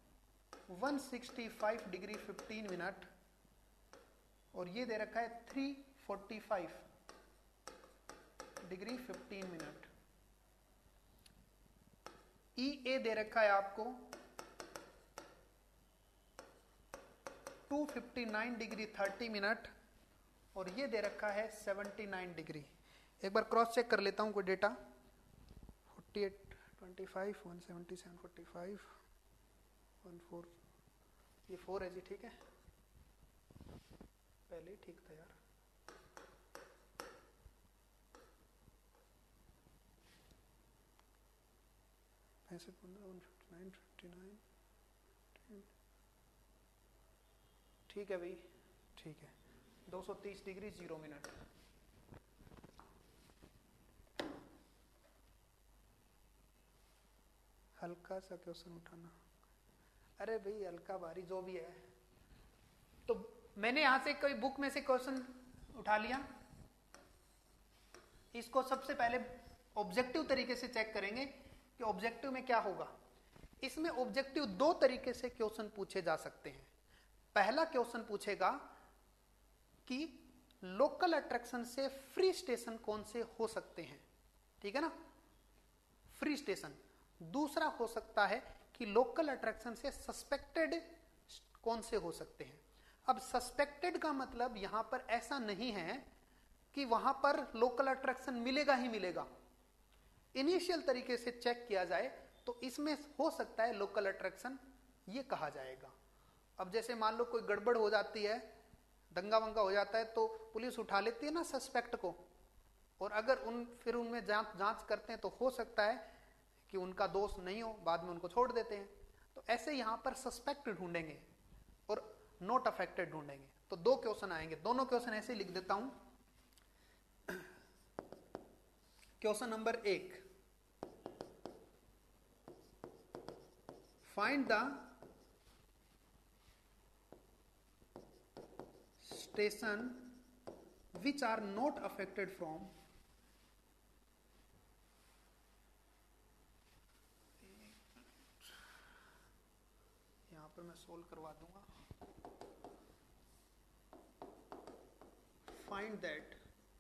165 डिग्री 15 मिनट, और ये दे रखा है 345 डिग्री 15 मिनट। ई ए दे रखा है आपको 259 डिग्री 30 मिनट, और ये दे रखा है 79 डिग्री। एक बार क्रॉस चेक कर लेता हूं कोई डेटा। 48 25 177 45 14, ये 4 है जी, ठीक है, पहले ही ठीक था यार। ऐसे 15 159 59, ठीक है भाई, ठीक है। 230 डिग्री 0 मिनट। हल्का सा क्वेश्चन उठाना। अरे भाई हल्का भारी जो भी है। तो मैंने यहां से कोई बुक में से क्वेश्चन उठा लिया। इसको सबसे पहले ऑब्जेक्टिव तरीके से चेक करेंगे कि ऑब्जेक्टिव में क्या होगा। इसमें ऑब्जेक्टिव दो तरीके से क्वेश्चन पूछे जा सकते हैं। पहला क्वेश्चन पूछेगा कि लोकल अट्रैक्शन से फ्री स्टेशन कौन से हो सकते हैं, ठीक है ना, फ्री स्टेशन। दूसरा हो सकता है कि लोकल अट्रैक्शन से सस्पेक्टेड कौन से हो सकते हैं। अब सस्पेक्टेड का मतलब यहां पर ऐसा नहीं है कि वहां पर लोकल अट्रैक्शन मिलेगा ही मिलेगा। इनिशियल तरीके से चेक किया जाए तो इसमें हो सकता है लोकल अट्रैक्शन, ये कहा जाएगा। अब जैसे मान लो कोई गड़बड़ हो जाती है, दंगा वंगा हो जाता है, तो पुलिस उठा लेती है ना सस्पेक्ट को, और अगर फिर उनमें जांच करते हैं तो हो सकता है कि उनका दोष नहीं हो, बाद में उनको छोड़ देते हैं। तो ऐसे यहां पर सस्पेक्ट ढूंढेंगे और नॉट अफेक्टेड ढूंढेंगे। तो दो क्वेश्चन आएंगे, दोनों क्वेश्चन ऐसे लिख देता हूं। Question number 1, find the station which are not affected from यहां पर मैं सोल्व करवा दूंगा। Find that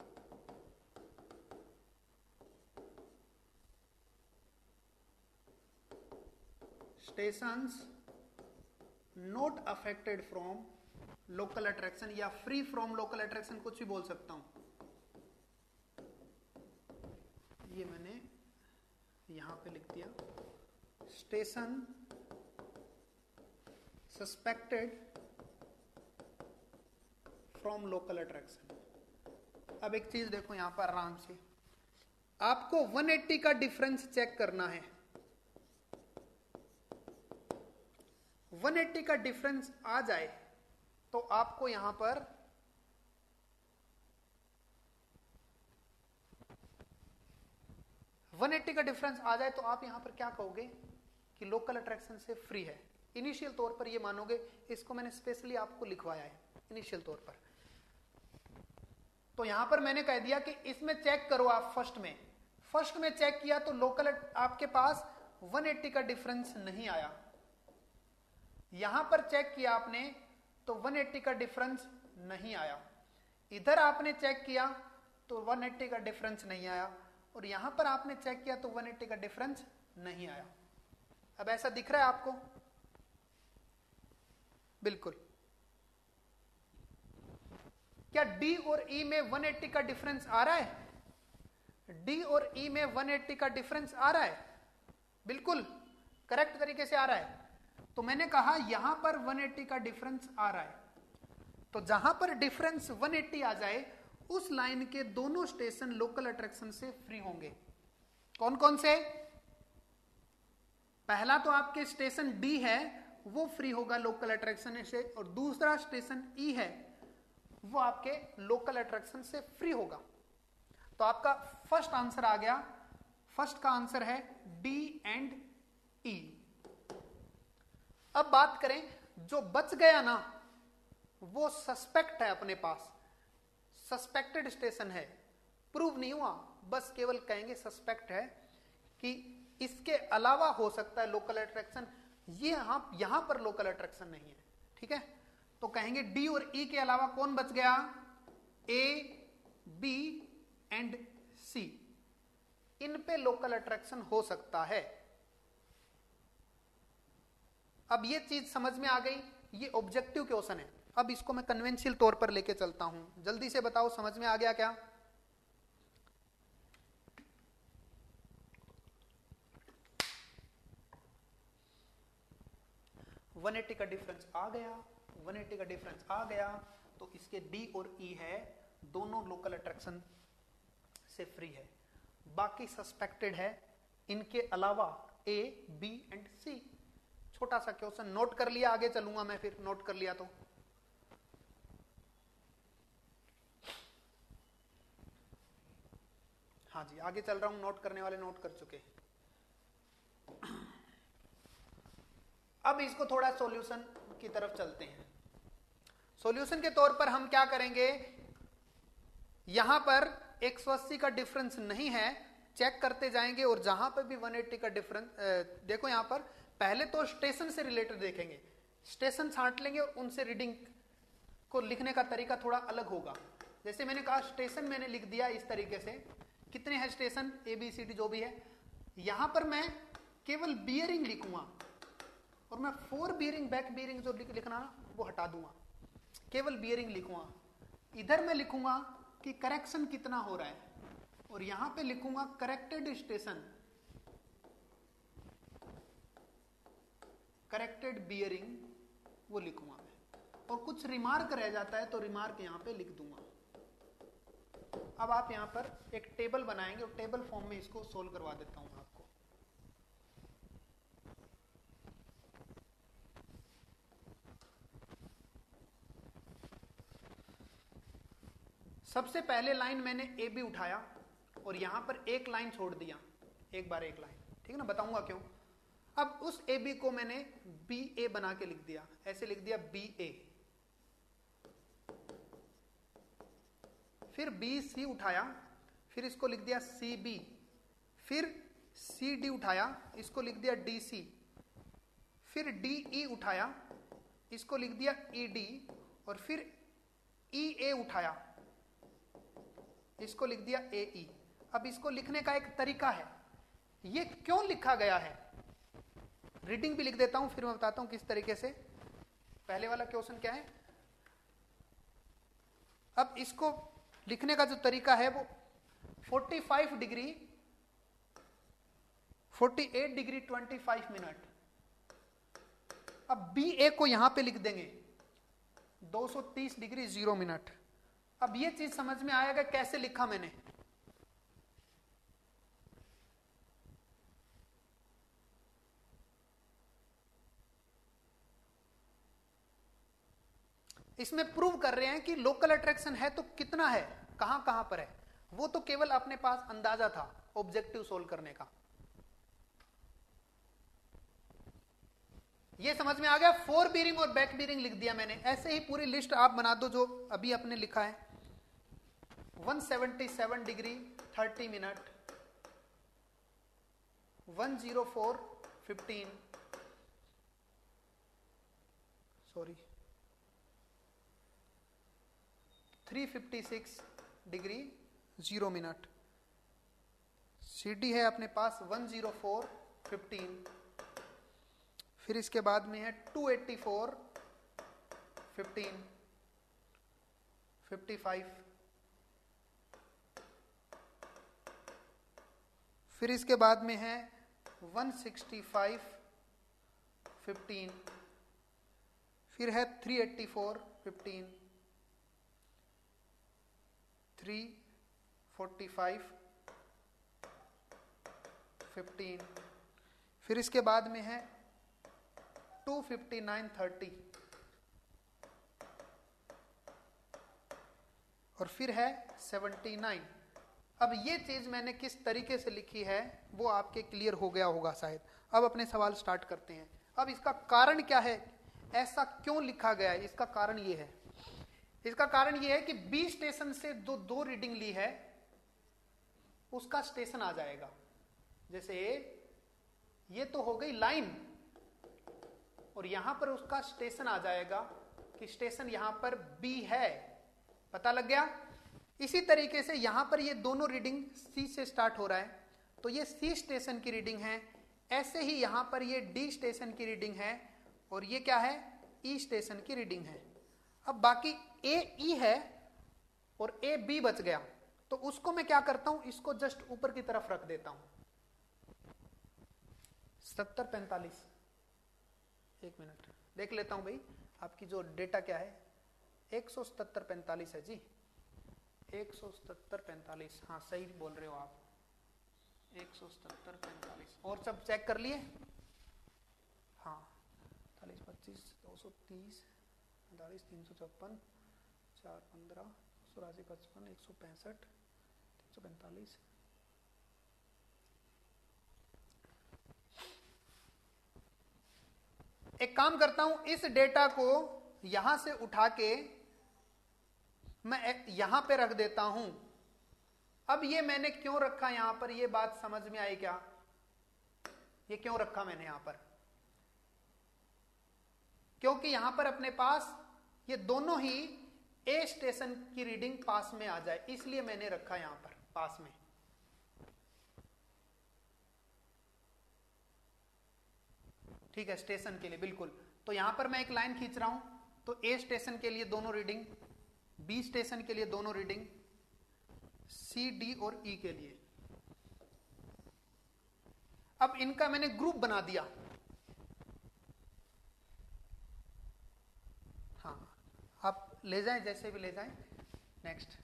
stations not affected from local attraction, या फ्री फ्रॉम लोकल अट्रैक्शन, कुछ भी बोल सकता हूं। ये मैंने यहां पे लिख दिया, station suspected from local attraction. अब एक चीज देखो यहां पर आराम से, आपको 180 का डिफरेंस चेक करना है। 180 का डिफरेंस आ जाए तो आपको यहां पर का डिफरेंस आ जाए तो आप यहां पर क्या कहोगे कि लोकल अट्रैक्शन से फ्री है। इनिशियल तौर पर ये मानोगे, इसको मैंने स्पेशली आपको लिखवाया है इनिशियल तौर पर। तो यहां पर मैंने कह दिया कि इसमें चेक करो आप फर्स्ट में चेक किया तो लोकल आपके पास 180 का डिफरेंस नहीं आया। यहां पर चेक किया आपने तो 180 का डिफरेंस नहीं आया। इधर आपने चेक किया तो 180 का डिफरेंस नहीं आया, और यहां पर आपने चेक किया तो 180 का डिफरेंस नहीं आया। अब ऐसा दिख रहा है आपको? बिल्कुल। क्या डी और ई में 180 का डिफरेंस आ रहा है? डी और ई में 180 का डिफरेंस आ रहा है, बिल्कुल करेक्ट तरीके से आ रहा है। तो मैंने कहा यहां पर 180 का डिफरेंस आ रहा है, तो जहां पर डिफरेंस 180 आ जाए उस लाइन के दोनों स्टेशन लोकल अट्रैक्शन से फ्री होंगे। कौन कौन से? पहला तो आपके स्टेशन डी है, वो फ्री होगा लोकल अट्रैक्शन से, और दूसरा स्टेशन ई है, वो आपके लोकल अट्रैक्शन से फ्री होगा। तो आपका फर्स्ट आंसर आ गया। फर्स्ट का आंसर है डी एंड ई। अब बात करें, जो बच गया ना वो सस्पेक्ट है, अपने पास सस्पेक्टेड स्टेशन है, प्रूव नहीं हुआ, बस केवल कहेंगे सस्पेक्ट है कि इसके अलावा हो सकता है लोकल अट्रैक्शन, ये यहां पर लोकल अट्रैक्शन नहीं है, ठीक है। तो कहेंगे डी और ई के अलावा कौन बच गया? ए, बी एंड सी, इन पे लोकल अट्रैक्शन हो सकता है। अब ये चीज समझ में आ गई, ये ऑब्जेक्टिव क्वेश्चन है। अब इसको मैं कन्वेंशियल तौर पर लेके चलता हूं, जल्दी से बताओ समझ में आ गया क्या? वन 180 का डिफरेंस आ गया, 180 का डिफरेंस आ गया, तो इसके डी और ई है, दोनों लोकल अट्रैक्शन से फ्री है। बाकी सस्पेक्टेड है, इनके अलावा ए, बी एंड सी। छोटा सा क्वेश्चन नोट कर लिया, आगे चलूंगा मैं, फिर नोट कर लिया तो हाँ जी, आगे चल रहा हूं, नोट करने वाले नोट कर चुके। अब इसको थोड़ा सॉल्यूशन की तरफ चलते हैं। सॉल्यूशन के तौर पर हम क्या करेंगे, यहां पर 180 का डिफरेंस नहीं है, चेक करते जाएंगे और जहां पर भी 180 का डिफरेंस, देखो यहां पर पहले तो स्टेशन से रिलेटेड देखेंगे, स्टेशन छांट लेंगे और उनसे रीडिंग को लिखने का तरीका थोड़ा अलग होगा। जैसे मैंने कहा स्टेशन मैंने लिख दिया इस तरीके से, कितने हैं स्टेशन, ABCD जो भी है। यहां पर मैं केवल बियरिंग लिखूंगा और मैं 4 बियरिंग बैक बियरिंग जो लिखना वो हटा दूंगा, केवल बियरिंग लिखूंगा। इधर मैं लिखूंगा कि करेक्शन कितना हो रहा है और यहां पे लिखूंगा करेक्टेड स्टेशन, करेक्टेड बियरिंग वो लिखूंगा मैं, और कुछ रिमार्क रह जाता है तो रिमार्क यहां पे लिख दूंगा। अब आप यहां पर एक टेबल बनाएंगे और टेबल फॉर्म में इसको सोल्व करवा देता हूं आपको। सबसे पहले लाइन मैंने AB उठाया और यहां पर एक लाइन छोड़ दिया, एक बार एक लाइन, ठीक है ना, बताऊंगा क्यों। अब उस AB को मैंने BA बना के लिख दिया, ऐसे लिख दिया BA। फिर BC उठाया, फिर इसको लिख दिया CB, फिर CD उठाया, इसको लिख दिया DC, फिर DE उठाया, इसको लिख दिया ED, और फिर EA उठाया, इसको लिख दिया AE। अब इसको लिखने का एक तरीका है, ये क्यों लिखा गया है, रीडिंग भी लिख देता हूं फिर मैं बताता हूं किस तरीके से। पहले वाला क्वेश्चन क्या है, अब इसको लिखने का जो तरीका है वो 45 डिग्री 48 डिग्री 25 मिनट। अब BA को यहां पे लिख देंगे 230 डिग्री 0 मिनट। अब ये चीज समझ में आएगा कैसे लिखा मैंने। इसमें प्रूव कर रहे हैं कि लोकल अट्रैक्शन है तो कितना है, कहां कहां पर है, वो तो केवल अपने पास अंदाजा था ऑब्जेक्टिव सोल्व करने का। ये समझ में आ गया। 4 बीरिंग और बैक बीरिंग लिख दिया मैंने। ऐसे ही पूरी लिस्ट आप बना दो जो अभी आपने लिखा है। 177 degree 30 minute, 104 15, sorry 356 degree 0 minute. CD है अपने पास 104 15, फिर इसके बाद में है 284 15 55, फिर इसके बाद में है 165 15, फिर है 384 15, 345 15, फिर इसके बाद में है 259 30, और फिर है 79। अब ये चीज मैंने किस तरीके से लिखी है वो आपके क्लियर हो गया होगा शायद। अब अपने सवाल स्टार्ट करते हैं। अब इसका कारण क्या है, ऐसा क्यों लिखा गया है, इसका कारण ये है। इसका कारण ये है कि B स्टेशन से जो 2 रीडिंग ली है उसका स्टेशन आ जाएगा। जैसे ये तो हो गई लाइन और यहां पर उसका स्टेशन आ जाएगा कि स्टेशन यहां पर B है, पता लग गया। इसी तरीके से यहां पर ये दोनों रीडिंग C से स्टार्ट हो रहा है तो ये C स्टेशन की रीडिंग है। ऐसे ही यहां पर ये D स्टेशन की रीडिंग है और ये क्या है, E स्टेशन की रीडिंग है। अब बाकी AE है और AB बच गया तो उसको मैं क्या करता हूं, इसको जस्ट ऊपर की तरफ रख देता हूं। 70 45, एक मिनट देख लेता हूं भाई आपकी जो डेटा क्या है। 177 45 है जी, 177 45, हाँ सही बोल रहे हो आप, 177 45। और सब चेक कर लिए, हाँ 40 25 230 45 354 4 15 84 55 165 345 एक काम करता हूं, इस डेटा को यहां से उठा के मैं यहां पे रख देता हूं। अब ये मैंने क्यों रखा यहां पर, ये बात समझ में आई क्या? ये क्यों रखा मैंने यहां पर? क्योंकि यहां पर अपने पास ये दोनों ही ए स्टेशन की रीडिंग पास में आ जाए, इसलिए मैंने रखा यहां पर पास में। ठीक है, स्टेशन के लिए बिल्कुल। तो यहां पर मैं एक लाइन खींच रहा हूं, तो ए स्टेशन के लिए दोनों रीडिंग, बी स्टेशन के लिए दोनों रीडिंग, सी, डी और ई के लिए। अब इनका मैंने ग्रुप बना दिया। हाँ, आप ले जाएं, जैसे भी ले जाएं। नेक्स्ट,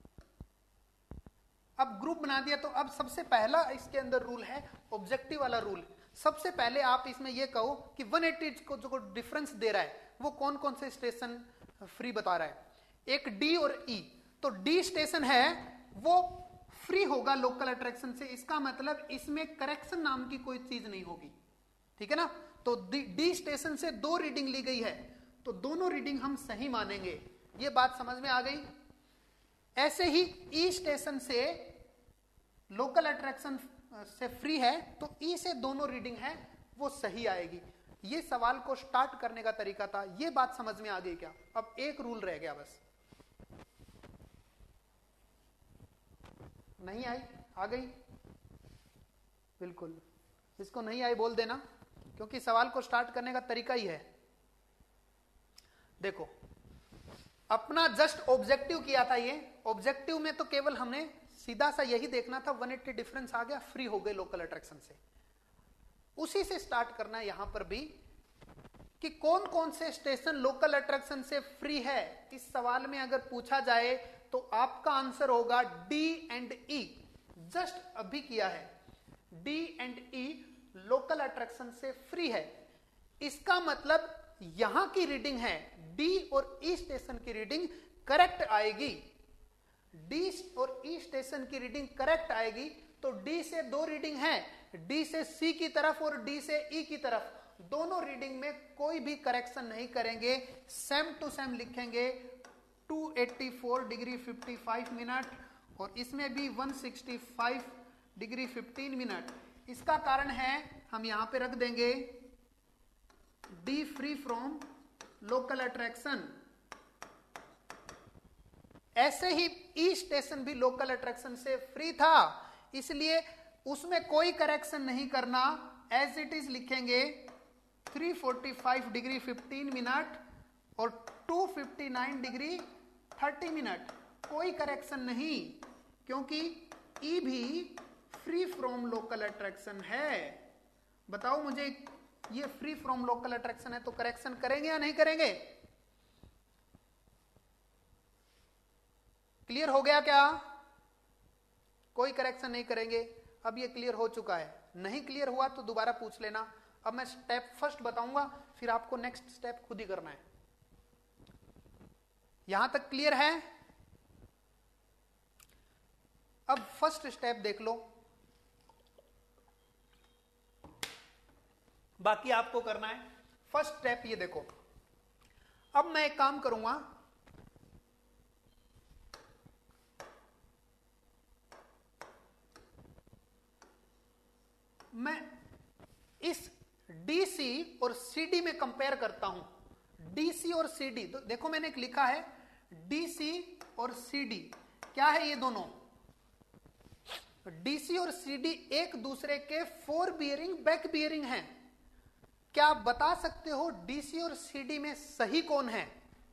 अब ग्रुप बना दिया, तो अब सबसे पहला इसके अंदर रूल है ऑब्जेक्टिव वाला रूल। सबसे पहले आप इसमें यह कहो कि 180 को जो डिफरेंस दे रहा है वो कौन कौन से स्टेशन फ्री बता रहा है। एक डी और ई, तो डी स्टेशन है वो फ्री होगा लोकल अट्रैक्शन से, इसका मतलब इसमें करेक्शन नाम की कोई चीज नहीं होगी। ठीक है ना? तो डी स्टेशन से 2 रीडिंग ली गई है, तो दोनों रीडिंग हम सही मानेंगे। ये बात समझ में आ गई? ऐसे ही ई स्टेशन से लोकल अट्रैक्शन से फ्री है, तो ई से दोनों रीडिंग है वो सही आएगी। ये सवाल को स्टार्ट करने का तरीका था। ये बात समझ में आ गई क्या? अब एक रूल रह गया बस। नहीं आई? आ गई? बिल्कुल, इसको नहीं आई बोल देना, क्योंकि सवाल को स्टार्ट करने का तरीका ही है। देखो, अपना जस्ट ऑब्जेक्टिव किया था ये। ऑब्जेक्टिव में तो केवल हमने सीधा सा यही देखना था, 180 डिफरेंस आ गया, फ्री हो गए लोकल अट्रैक्शन से। उसी से स्टार्ट करना है यहां पर भी कि कौन कौन से स्टेशन लोकल अट्रैक्शन से फ्री है। इस सवाल में अगर पूछा जाए तो आपका आंसर होगा डी एंड ई। जस्ट अभी किया है, D and E local attraction से फ्री है। इसका मतलब यहां की रीडिंग है, डी और ई स्टेशन की रीडिंग करेक्ट आएगी। डी और ई स्टेशन की रीडिंग करेक्ट आएगी, तो डी से 2 रीडिंग है, डी से सी की तरफ और डी से ई की तरफ। दोनों रीडिंग में कोई भी करेक्शन नहीं करेंगे, सेम टू सेम लिखेंगे। 284 डिग्री 55 मिनट, और इसमें भी 165 डिग्री 15 मिनट। इसका कारण है, हम यहां पे रख देंगे D free from local attraction. ऐसे ही ई स्टेशन भी लोकल अट्रैक्शन से फ्री था, इसलिए उसमें कोई करेक्शन नहीं करना, एज इट इज लिखेंगे 345 डिग्री 15 मिनट और 259 डिग्री 30 मिनट। कोई करेक्शन नहीं, क्योंकि ई भी फ्री फ्रॉम लोकल अट्रैक्शन है। बताओ मुझे, ये फ्री फ्रॉम लोकल अट्रैक्शन है तो करेक्शन करेंगे या नहीं करेंगे? क्लियर हो गया क्या? कोई करेक्शन नहीं करेंगे। अब ये क्लियर हो चुका है। नहीं क्लियर हुआ तो दोबारा पूछ लेना। अब मैं स्टेप फर्स्ट बताऊंगा, फिर आपको नेक्स्ट स्टेप खुद ही करना है। यहां तक क्लियर है? अब फर्स्ट स्टेप देख लो, बाकी आपको करना है। फर्स्ट स्टेप ये देखो। अब मैं एक काम करूंगा, मैं इस डीसी और सीडी में कंपेयर करता हूं। डीसी और सीडी, तो देखो मैंने एक लिखा है डीसी और सीडी। क्या है ये दोनों? डीसी और सीडी एक दूसरे के फोर बियरिंग बैक बियरिंग हैं। क्या आप बता सकते हो डीसी और सीडी में सही कौन है?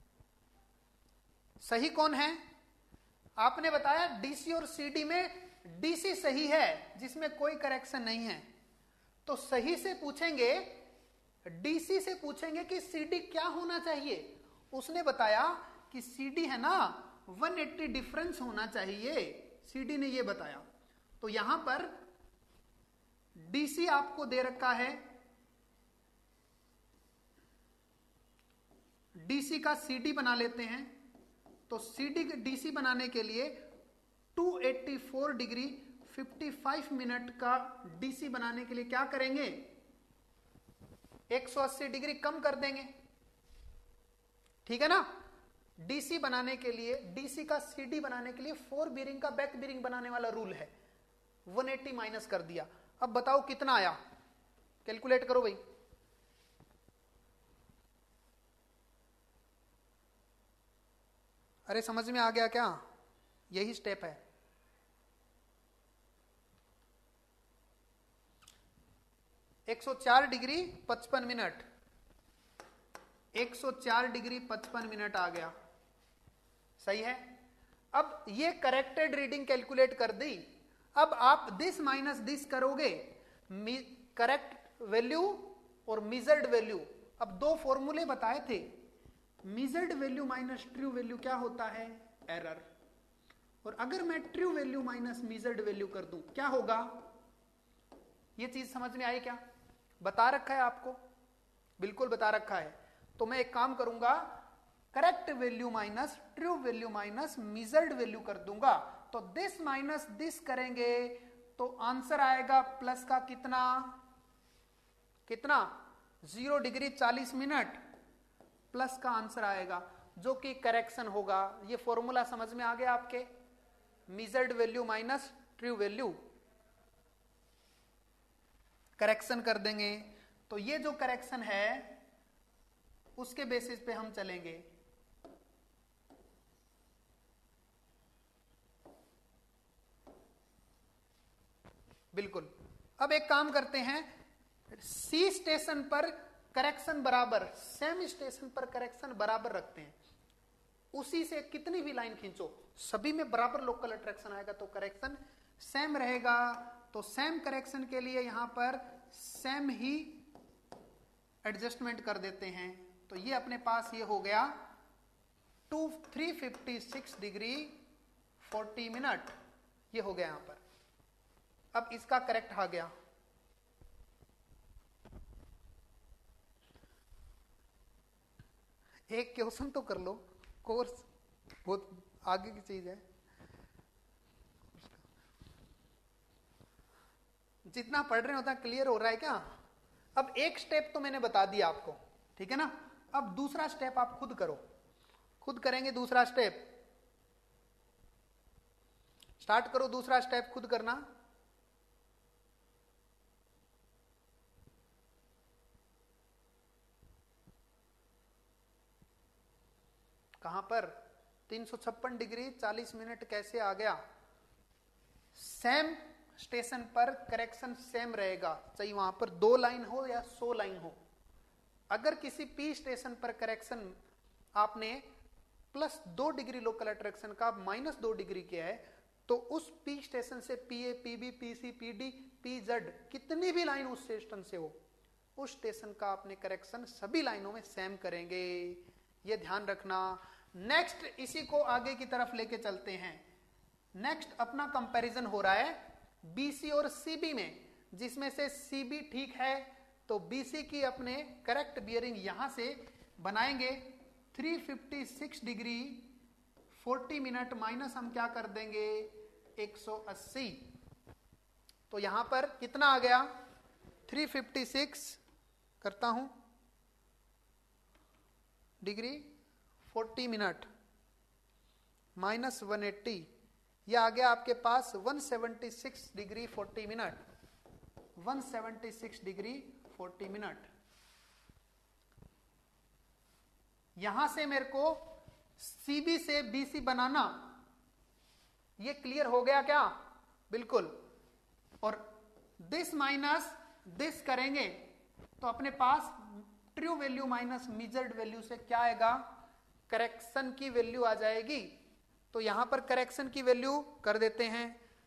सही कौन है? आपने बताया डीसी और सीडी में डीसी सही है, जिसमें कोई करेक्शन नहीं है। तो सही से पूछेंगे, डीसी से पूछेंगे कि सीडी क्या होना चाहिए। उसने बताया कि सीडी है ना 180 डिफरेंस होना चाहिए, सीडी ने यह बताया। तो यहां पर डीसी आपको दे रखा है, डीसी का सीडी बना लेते हैं। तो सीडी डीसी बनाने के लिए 284 डिग्री 55 मिनट का डीसी बनाने के लिए क्या करेंगे? 180 डिग्री कम कर देंगे, ठीक है ना। डीसी बनाने के लिए, डीसी का सीडी बनाने के लिए 4 बीरिंग का बैक बीरिंग बनाने वाला रूल है। 180 माइनस कर दिया, अब बताओ कितना आया, कैलकुलेट करो भाई। अरे समझ में आ गया क्या? यही स्टेप है। एक 104 डिग्री 55 मिनट, 104 डिग्री 55 मिनट आ गया, सही है। अब ये करेक्टेड रीडिंग कैलकुलेट कर दी। अब आप दिस माइनस दिस करोगे, करेक्ट वैल्यू और मिजर्ड वैल्यू। अब दो फॉर्मूले बताए थे, measured value minus true value क्या होता है? एरर। और अगर मैं true value minus measured value कर दूं क्या होगा? ये चीज समझ में आई क्या? बता रखा है आपको, बिल्कुल बता रखा है। तो मैं एक काम करूंगा, correct value minus true value minus measured value कर दूंगा। तो दिस माइनस दिस करेंगे तो आंसर आएगा प्लस का कितना, कितना 0 डिग्री 40 मिनट प्लस का आंसर आएगा, जो कि करेक्शन होगा। ये फॉर्मूला समझ में आ गया आपके? Measured value minus true value, correction कर देंगे। तो ये जो करेक्शन है उसके बेसिस पे हम चलेंगे। बिल्कुल। अब एक काम करते हैं, सी स्टेशन पर करेक्शन बराबर, सेम स्टेशन पर करेक्शन बराबर रखते हैं। उसी से कितनी भी लाइन खींचो सभी में बराबर लोकल अट्रैक्शन आएगा, तो करेक्शन सेम रहेगा। तो सेम करेक्शन के लिए यहां पर सेम ही एडजस्टमेंट कर देते हैं। तो ये अपने पास ये हो गया 356 डिग्री 40 मिनट, ये हो गया यहां पर। अब इसका करेक्ट आ गया। एक क्वेश्चन तो कर लो, कोर्स बहुत आगे की चीज है। जितना पढ़ रहे होता क्लियर हो रहा है क्या? अब एक स्टेप तो मैंने बता दिया आपको, ठीक है ना। अब दूसरा स्टेप आप खुद करो, खुद करेंगे दूसरा स्टेप। स्टार्ट करो दूसरा स्टेप खुद करना। कहां पर? 356 डिग्री 40 मिनट कैसे आ गया? सेम स्टेशन पर करेक्शन सेम रहेगा, चाहे वहां पर 2 लाइन हो या 100 लाइन हो। अगर किसी पी स्टेशन पर करेक्शन आपने +2 डिग्री लोकल अट्रैक्शन का -2 डिग्री किया है, तो उस पी स्टेशन से PA, PB, PC, PD, PZ कितनी भी लाइन उस स्टेशन से हो, उस स्टेशन का आपने करेक्शन सभी लाइनों में सेम करेंगे, ये ध्यान रखना। नेक्स्ट इसी को आगे की तरफ लेके चलते हैं। नेक्स्ट अपना कंपैरिजन हो रहा है बीसी और सीबी में, जिसमें से सीबी ठीक है तो बीसी की अपने करेक्ट बियरिंग यहां से बनाएंगे 356 डिग्री 40 मिनट माइनस हम क्या कर देंगे 180। तो यहां पर कितना आ गया? 356 करता हूं डिग्री 40 मिनट -180, यह आ गया आपके पास 176 डिग्री 40 मिनट, 176 डिग्री 40 मिनट। यहां से मेरे को सीबी से बीसी बनाना, ये क्लियर हो गया क्या? बिल्कुल। और दिस माइनस दिस करेंगे तो अपने पास true value minus measured value से क्या आएगा? करेक्शन की वैल्यू आ जाएगी। तो यहां पर करेक्शन की वैल्यू कर देते हैं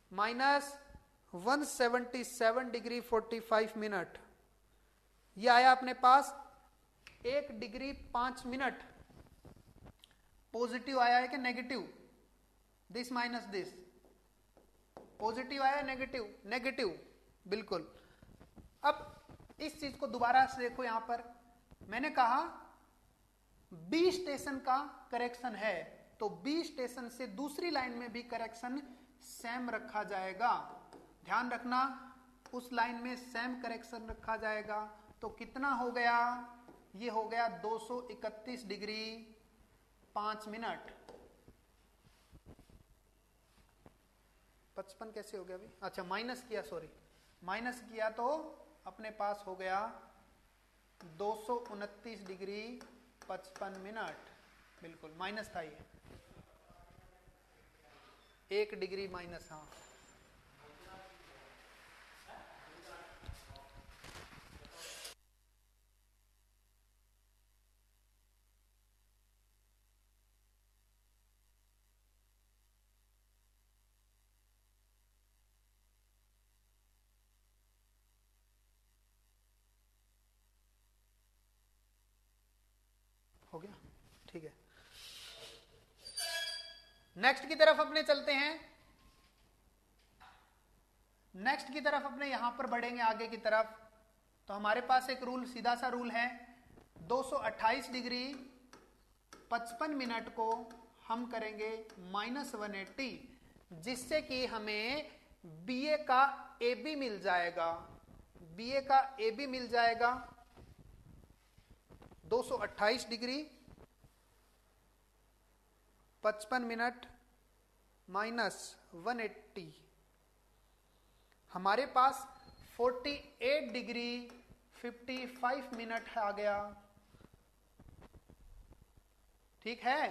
-177 डिग्री 45 मिनट, यह आया अपने पास 1 डिग्री 5 मिनट। पॉजिटिव आया है कि negative? This minus this, positive आया नेगेटिव? नेगेटिव, बिल्कुल। अब इस चीज को दोबारा से देखो, यहां पर मैंने कहा बी स्टेशन का करेक्शन है तो बी स्टेशन से दूसरी लाइन में भी करेक्शन सेम रखा जाएगा। ध्यान रखना, उस लाइन में सेम करेक्शन रखा जाएगा तो कितना हो गया, ये हो गया 231 डिग्री 5 मिनट। 55 कैसे हो गया अभी, अच्छा माइनस किया, सॉरी माइनस किया तो अपने पास हो गया 229 डिग्री 55 मिनट, बिल्कुल माइनस था ये, 1 डिग्री माइनस। हाँ हो गया, ठीक है। नेक्स्ट की तरफ अपने चलते हैं, नेक्स्ट की तरफ अपने यहां पर बढ़ेंगे आगे की तरफ। तो हमारे पास एक रूल, सीधा सा रूल है, 228 डिग्री 55 मिनट को हम करेंगे -180, जिससे कि हमें बीए का AB मिल जाएगा, बीए का AB मिल जाएगा 228 डिग्री 55 मिनट -180, हमारे पास 48 डिग्री 55 मिनट आ गया, ठीक है,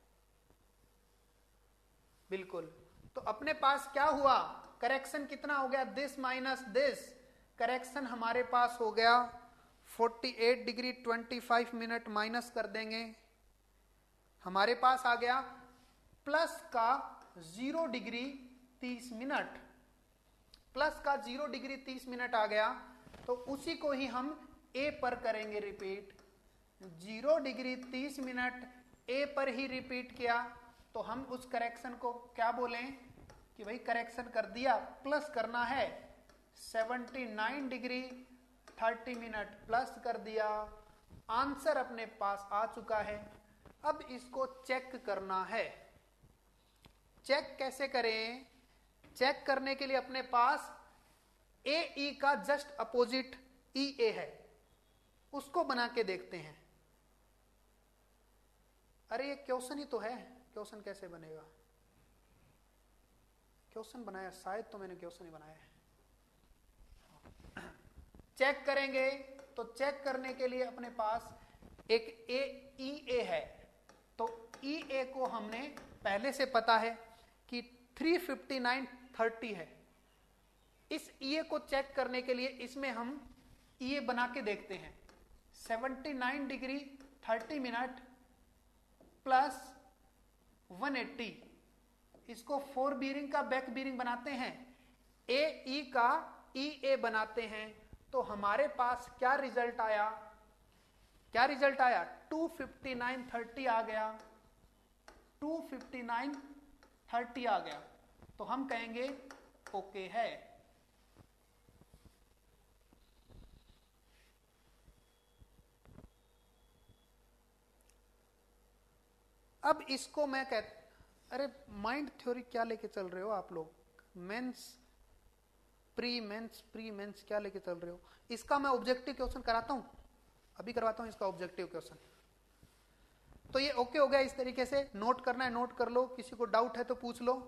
बिल्कुल। तो अपने पास क्या हुआ, करेक्शन कितना हो गया, दिस माइनस दिस, करेक्शन हमारे पास हो गया 48 डिग्री 25 मिनट माइनस कर देंगे, हमारे पास आ गया प्लस का 0 डिग्री 30 मिनट, प्लस का 0 डिग्री 30 मिनट आ गया। तो उसी को ही हम ए पर करेंगे रिपीट, 0 डिग्री 30 मिनट ए पर ही रिपीट किया, तो हम उस करेक्शन को क्या बोलें कि भाई करेक्शन कर दिया, प्लस करना है 79 डिग्री 30 मिनट प्लस कर दिया, आंसर अपने पास आ चुका है। अब इसको चेक करना है, चेक कैसे करें, चेक करने के लिए अपने पास AE का जस्ट अपोजिट EA है, उसको बना के देखते हैं। अरे ये क्वेश्चन ही तो है, क्वेश्चन कैसे बनेगा, क्वेश्चन बनाया शायद, तो मैंने क्वेश्चन ही बनाया है। चेक करेंगे तो चेक करने के लिए अपने पास एक EA है, तो EA को हमने पहले से पता है कि 359.30 है। इस EA को चेक करने के लिए इसमें हम EA बना के देखते हैं, 79 डिग्री 30 मिनट प्लस 180, इसको 4 बीरिंग का बैक बीरिंग बनाते हैं, AE का EA बनाते हैं, तो हमारे पास क्या रिजल्ट आया, क्या रिजल्ट आया, 259.30 आ गया, 259.30 आ गया, तो हम कहेंगे ओके है। अब इसको मैं अरे माइंड थ्योरी क्या लेके चल रहे हो आप लोग, मेंस प्री मेंस क्या लेके चल रहे हो, इसका मैं ऑब्जेक्टिव क्वेश्चन कराता हूं, अभी करवाता हूं इसका ऑब्जेक्टिव क्वेश्चन। तो ये ओके हो गया, इस तरीके से नोट करना है नोट कर लो, किसी को डाउट है तो पूछ लो।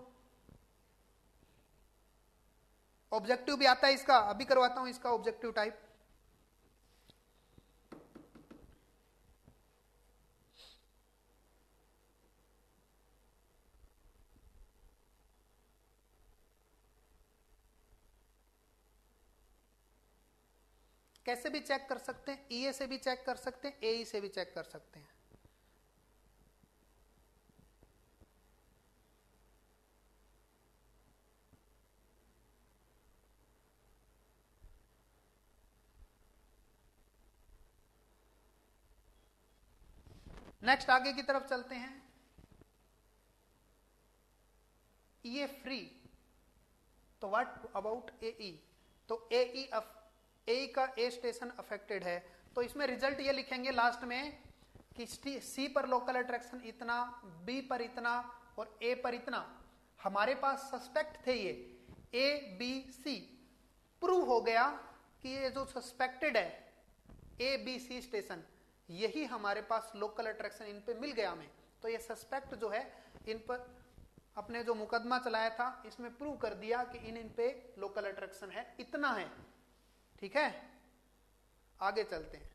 ऑब्जेक्टिव भी आता है इसका, अभी करवाता हूं इसका ऑब्जेक्टिव टाइप। कैसे भी चेक कर सकते हैं, EA से भी चेक कर सकते हैं, AE से भी चेक कर सकते हैं। नेक्स्ट आगे की तरफ चलते हैं, EA फ्री, तो व्हाट अबाउट AE, तो AE का A स्टेशन अफेक्टेड है, तो इसमें रिजल्ट ये लिखेंगे लास्ट में कि C पर लोकल अट्रैक्शन इतना, B पर इतना और A पर इतना। हमारे पास सस्पेक्ट थे ये A B C, प्रूव हो गया कि ये जो सस्पेक्टेड है ए बी सी स्टेशन, यही हमारे पास लोकल अट्रैक्शन इन पे मिल गया हमें। तो ये सस्पेक्ट जो है इन पर अपने जो मुकदमा चलाया था इसमें प्रूव कर दिया कि इन पे लोकल अट्रैक्शन है, इतना है। ठीक है, आगे चलते हैं।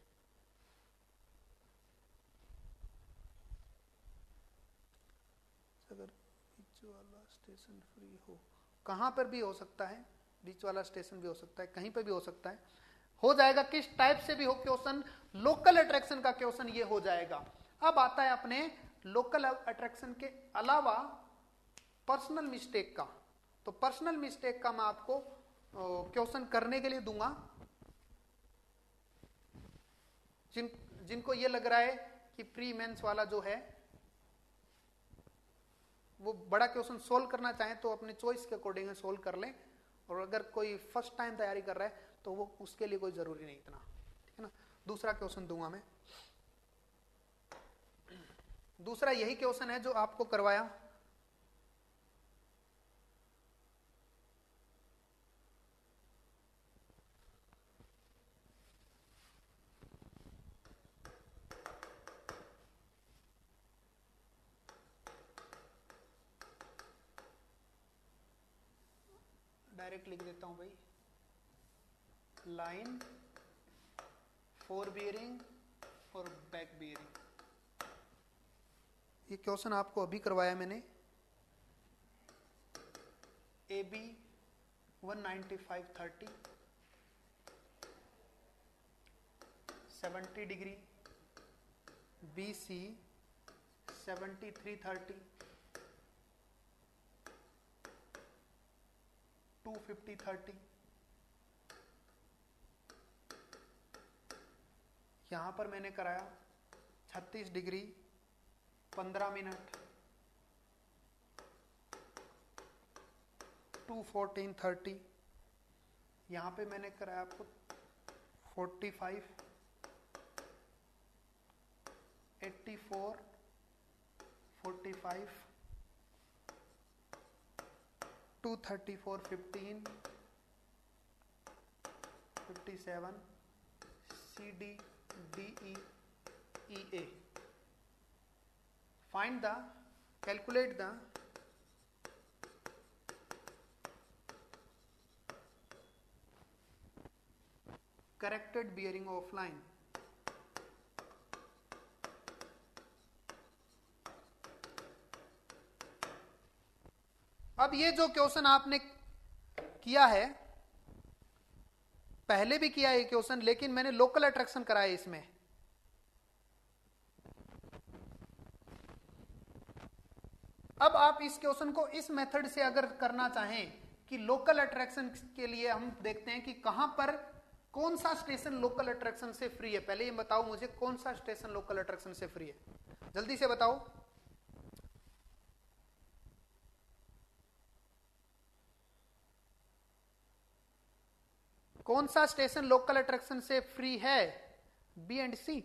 अगर बीच वाला स्टेशन फ्री हो, कहां पर भी हो सकता है, बीच वाला स्टेशन भी हो सकता है, कहीं पर भी हो सकता है, हो जाएगा। किस टाइप से भी हो क्वेश्चन, लोकल अट्रैक्शन का क्वेश्चन ये हो जाएगा। अब आता है अपने लोकल अट्रैक्शन के अलावा पर्सनल मिस्टेक का। तो पर्सनल मिस्टेक का मैं आपको क्वेश्चन करने के लिए दूंगा। जिनको ये लग रहा है कि प्री मेंस वाला जो है वो बड़ा क्वेश्चन सोल्व करना चाहें तो अपने चॉइस के अकॉर्डिंग सोल्व कर लें, और अगर कोई फर्स्ट टाइम तैयारी कर रहा है तो वो उसके लिए कोई जरूरी नहीं इतना। ठीक है ना, दूसरा क्वेश्चन दूंगा मैं। दूसरा यही क्वेश्चन है जो आपको करवाया। डायरेक्ट लिख देता हूं भाई, लाइन फोर बियरिंग और बैक बियरिंग। ये क्वेश्चन आपको अभी करवाया मैंने। A B 195/30 70 degree, B C 73/30 250/30। यहां पर मैंने कराया 36 डिग्री 15 मिनट 214/30। यहां पे मैंने कराया आपको 45 84 45 234 15 57 C D D E A. Find the, calculate the corrected bearing of line। अब ये जो क्वेश्चन आपने किया है, पहले भी किया है क्वेश्चन, लेकिन मैंने लोकल अट्रैक्शन कराया इसमें। अब आप इस क्वेश्चन को इस मेथड से अगर करना चाहें कि लोकल अट्रैक्शन के लिए हम देखते हैं कि कहां पर कौन सा स्टेशन लोकल अट्रैक्शन से फ्री है। पहले ये बताओ मुझे, कौन सा स्टेशन लोकल अट्रैक्शन से फ्री है, जल्दी से बताओ। कौन सा स्टेशन लोकल अट्रैक्शन से फ्री है, बी एंड सी?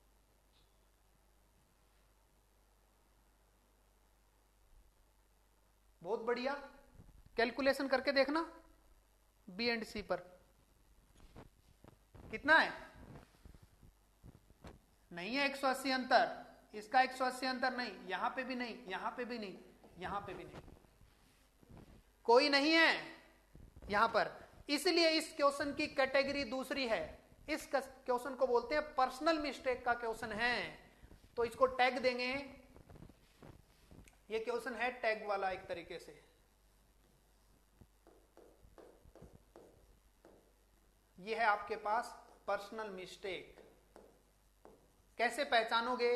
बहुत बढ़िया, कैलकुलेशन करके देखना। बी एंड सी पर कितना है? नहीं है 180 अंतर, इसका 180 अंतर नहीं, यहां पे भी नहीं, यहां पे भी नहीं, यहां पे भी नहीं, कोई नहीं है यहां पर। इसलिए इस क्वेश्चन की कैटेगरी दूसरी है। इस क्वेश्चन को बोलते हैं पर्सनल मिस्टेक का क्वेश्चन है, तो इसको टैग देंगे। ये क्वेश्चन है टैग वाला एक तरीके से। ये है आपके पास पर्सनल मिस्टेक। कैसे पहचानोगे?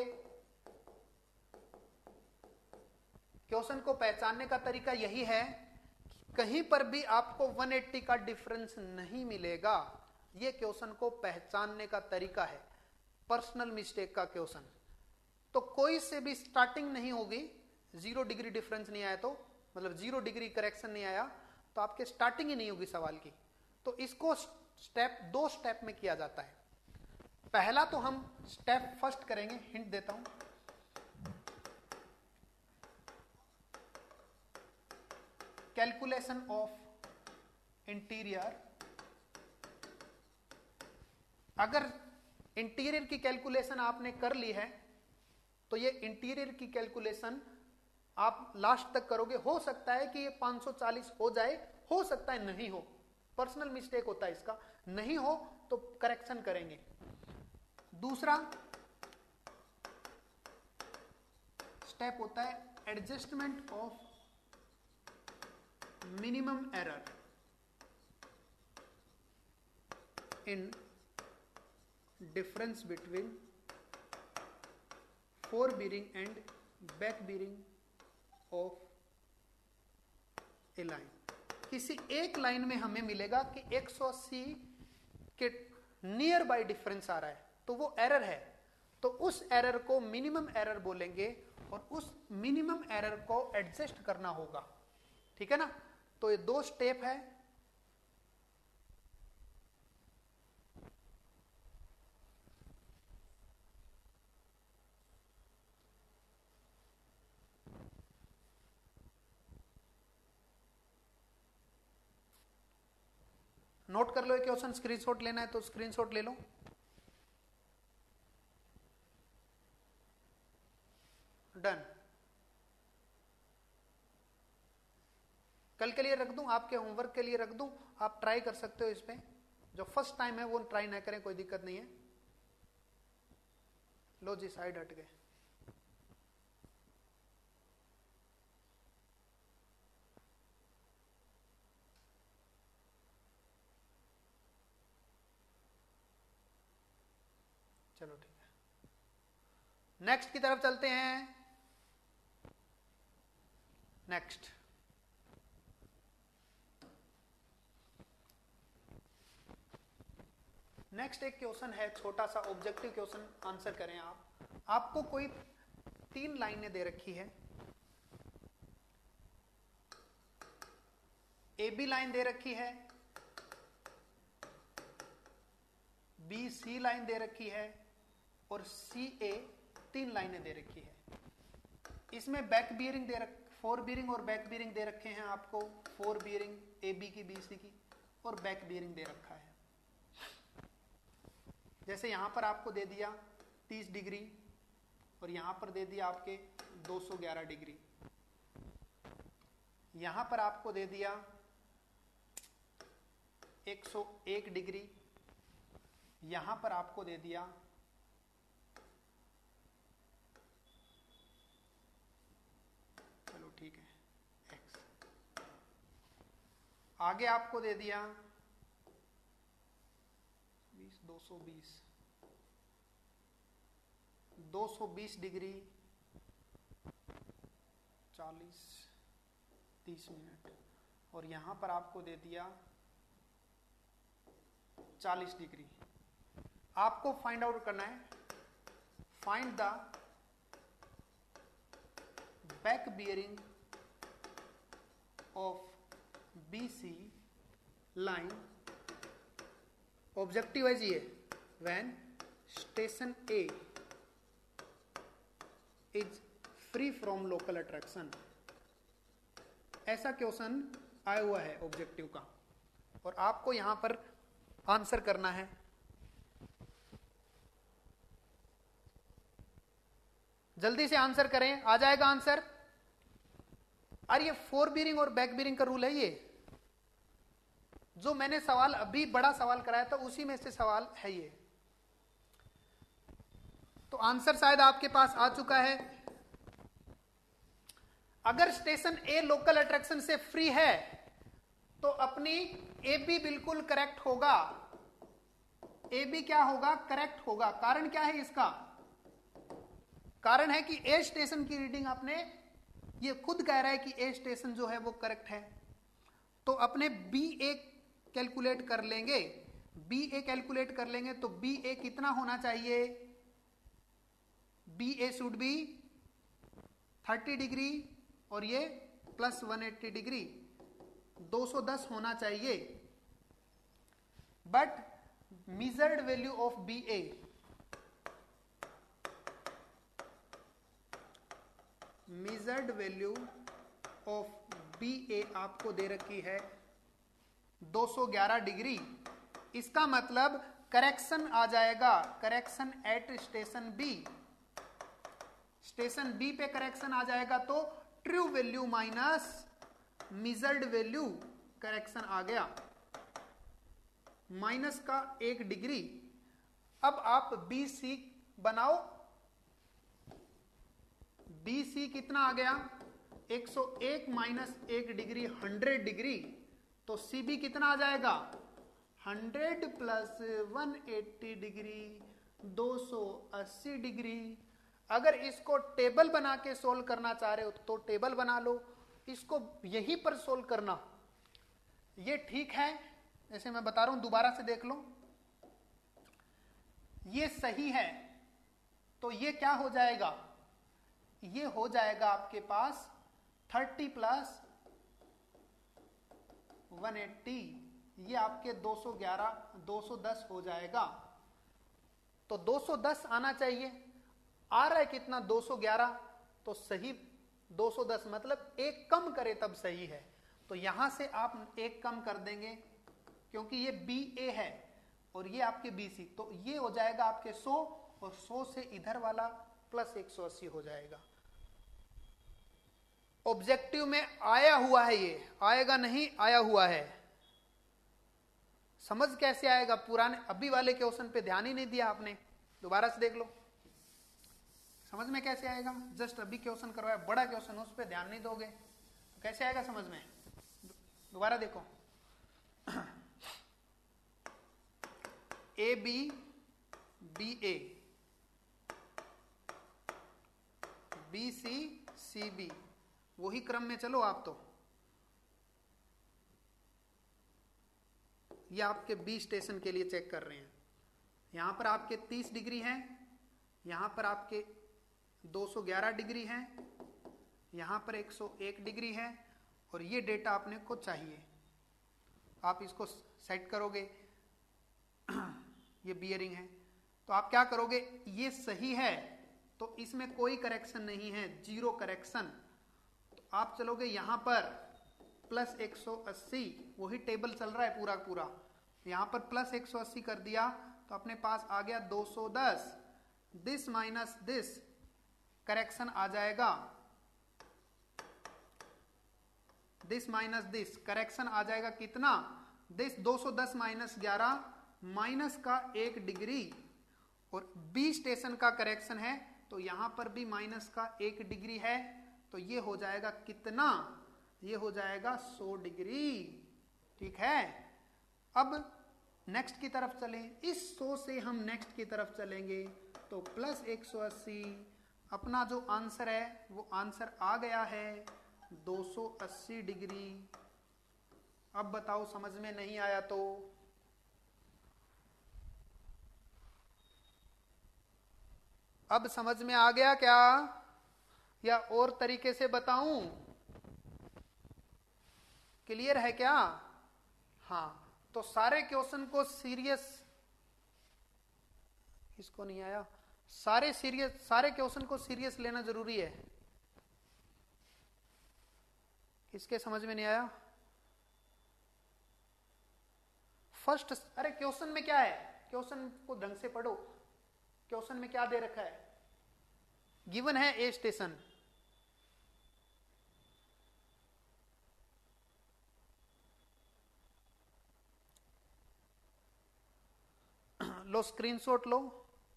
क्वेश्चन को पहचानने का तरीका यही है कि कहीं पर भी आपको 180 का डिफरेंस नहीं मिलेगा। ये क्वेश्चन को पहचानने का तरीका है, पर्सनल मिस्टेक का क्वेश्चन। तो कोई से भी स्टार्टिंग नहीं होगी, 0 डिग्री डिफरेंस नहीं आया तो, मतलब 0 डिग्री करेक्शन नहीं आया तो आपके स्टार्टिंग ही नहीं होगी सवाल की। तो इसको स्टेप 2 स्टेप में किया जाता है। पहला तो हम स्टेप फर्स्ट करेंगे, हिंट देता हूं। Calculation of interior. अगर इंटीरियर की कैलकुलेशन आपने कर ली है, तो ये इंटीरियर की कैलकुलेशन आप लास्ट तक करोगे। हो सकता है कि ये 540 हो जाए, हो सकता है नहीं हो, पर्सनल मिस्टेक होता है इसका, नहीं हो तो करेक्शन करेंगे। दूसरा स्टेप होता है adjustment of minimum error in difference between fore bearing and back bearing of a line. किसी एक लाइन में हमें मिलेगा कि 180 के नियर बाय डिफरेंस आ रहा है, तो वो एरर है, तो उस एरर को मिनिमम एरर बोलेंगे और उस मिनिमम एरर को एडजस्ट करना होगा। ठीक है ना? तो ये दो स्टेप है। नोट कर लो ये क्वेश्चन, स्क्रीनशॉट लेना है तो स्क्रीनशॉट ले लो। डन। कल के लिए रख दूं, आपके होमवर्क के लिए रख दूं, आप ट्राई कर सकते हो इस पे। जो फर्स्ट टाइम है वो ट्राई ना करें, कोई दिक्कत नहीं है। लो जी, साइड हट गए। चलो ठीक है, नेक्स्ट की तरफ चलते हैं। नेक्स्ट एक क्वेश्चन है, छोटा सा ऑब्जेक्टिव क्वेश्चन, आंसर करें आप। आपको कोई 3 लाइनें दे रखी है, ए बी लाइन दे रखी है, बी सी लाइन दे रखी है और सी ए 3 लाइनें दे रखी है। इसमें बैक बियरिंग दे रख 4 बियरिंग और बैक बियरिंग दे रखे हैं आपको, 4 बियरिंग ए बी की, बी सी की, और बैक बियरिंग दे रखा है। जैसे यहां पर आपको दे दिया 30 डिग्री और यहां पर दे दिया आपके 211 डिग्री, यहां पर आपको दे दिया 101 डिग्री, यहां पर आपको दे दिया x, आगे आपको दे दिया 220 डिग्री 40-30 मिनट, और यहां पर आपको दे दिया 40 डिग्री। आपको फाइंड आउट करना है, find the back bearing of BC line. Objective है जी ये, when station A is free from local attraction. ऐसा क्वेश्चन आया हुआ है ऑब्जेक्टिव का, और आपको यहां पर आंसर करना है। जल्दी से आंसर करें, आ जाएगा आंसर। अरे ये 4 बियरिंग और बैक बियरिंग का रूल है, ये जो मैंने सवाल अभी बड़ा सवाल कराया था उसी में से सवाल है ये। तो आंसर शायद आपके पास आ चुका है। अगर स्टेशन ए लोकल अट्रैक्शन से फ्री है तो अपनी ए बी बिल्कुल करेक्ट होगा। ए बी क्या होगा? करेक्ट होगा। कारण क्या है इसका? कारण है कि ए स्टेशन की रीडिंग आपने, ये खुद कह रहा है कि ए स्टेशन जो है वो करेक्ट है, तो अपने बी ए कैलकुलेट कर लेंगे। बी ए कैलकुलेट कर लेंगे तो बी ए कितना होना चाहिए? B A should be 30 degree और ये प्लस 180 डिग्री, 210 होना चाहिए। But measured value of B A, measured value of B A आपको दे रखी है 211 डिग्री। इसका मतलब करेक्शन आ जाएगा, correction at station B, station B पे करेक्शन आ जाएगा तो true value minus measured value, correction आ गया माइनस का 1 डिग्री। अब आप बी सी बनाओ, बी सी कितना आ गया 101 माइनस 1 डिग्री 100 डिग्री, तो सी बी कितना आ जाएगा 100 प्लस 180 डिग्री 280 डिग्री। अगर इसको टेबल बना के सोल्व करना चाह रहे हो तो टेबल बना लो, इसको यहीं पर सोल्व करना, ये ठीक है। जैसे मैं बता रहा हूं दोबारा से देख लो, ये सही है तो ये क्या हो जाएगा, ये हो जाएगा आपके पास 30 प्लस 180, ये आपके 211 210 हो जाएगा। तो 210 आना चाहिए, आ रहा है कितना 211, तो सही 210 मतलब एक कम करे तब सही है। तो यहां से आप एक कम कर देंगे क्योंकि ये बी ए है और ये आपके बी सी, तो ये हो जाएगा आपके 100 और 100 से इधर वाला प्लस 180 हो जाएगा। ऑब्जेक्टिव में आया हुआ है, ये आएगा नहीं, आया हुआ है। समझ कैसे आएगा, पुराने अभी वाले क्वेश्चन पे ध्यान ही नहीं दिया आपने, दोबारा से देख लो समझ में कैसे आएगा। जस्ट अभी क्वेश्चन करवाया, बड़ा क्वेश्चन, उस पर ध्यान नहीं दोगे तो कैसे आएगा समझ में। दोबारा देखो, A B B A B C C B, वही क्रम में चलो आप। तो ये आपके बी स्टेशन के लिए चेक कर रहे हैं। यहां पर आपके 30 डिग्री है, यहां पर आपके 211 डिग्री है, यहां पर 101 डिग्री है, और ये डेटा अपने को चाहिए। आप इसको सेट करोगे, ये बियरिंग है, तो आप क्या करोगे, ये सही है तो इसमें कोई करेक्शन नहीं है, जीरो करेक्शन। तो आप चलोगे यहां पर प्लस 180, वही टेबल चल रहा है पूरा पूरा, यहां पर प्लस 180 कर दिया तो अपने पास आ गया 210, दिस माइनस दिस, करेक्शन आ जाएगा, दिस माइनस दिस, करेक्शन आ जाएगा कितना, दिस 210 माइनस 11 माइनस का 1 डिग्री, और बी स्टेशन का करेक्शन है तो यहां पर भी माइनस का 1 डिग्री है, तो ये हो जाएगा कितना, ये हो जाएगा 100 डिग्री। ठीक है, अब नेक्स्ट की तरफ चलें, इस 100 से हम नेक्स्ट की तरफ चलेंगे तो प्लस 180, अपना जो आंसर है वो आंसर आ गया है 280 डिग्री। अब बताओ समझ में नहीं आया तो अब समझ में आ गया क्या, या और तरीके से बताऊं, क्लियर है क्या। हाँ, तो सारे क्वेश्चन को सीरियस, इसको नहीं आया, सारे क्वेश्चन को सीरियस लेना जरूरी है। किसके समझ में नहीं आया, फर्स्ट, अरे क्वेश्चन में क्या है, क्वेश्चन को ढंग से पढ़ो, क्वेश्चन में क्या दे रखा है, गिवन है ए स्टेशन, लो स्क्रीनशॉट लो,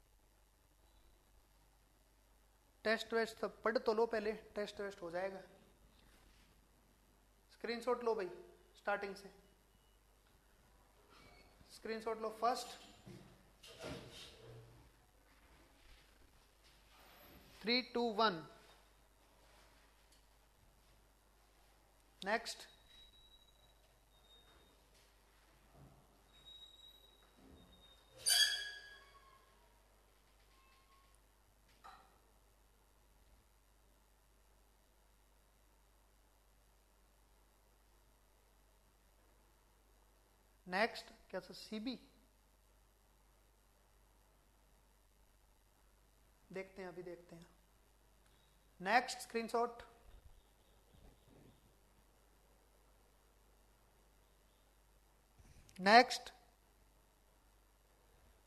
टेस्ट वेस्ट सब पढ़ तो लो पहले, टेस्ट वेस्ट हो जाएगा। स्क्रीनशॉट लो भाई, स्टार्टिंग से स्क्रीनशॉट लो। फर्स्ट 3 2 1, नेक्स्ट नेक्स्ट क्या था, सीबी, देखते हैं अभी देखते हैं। Next screenshot, next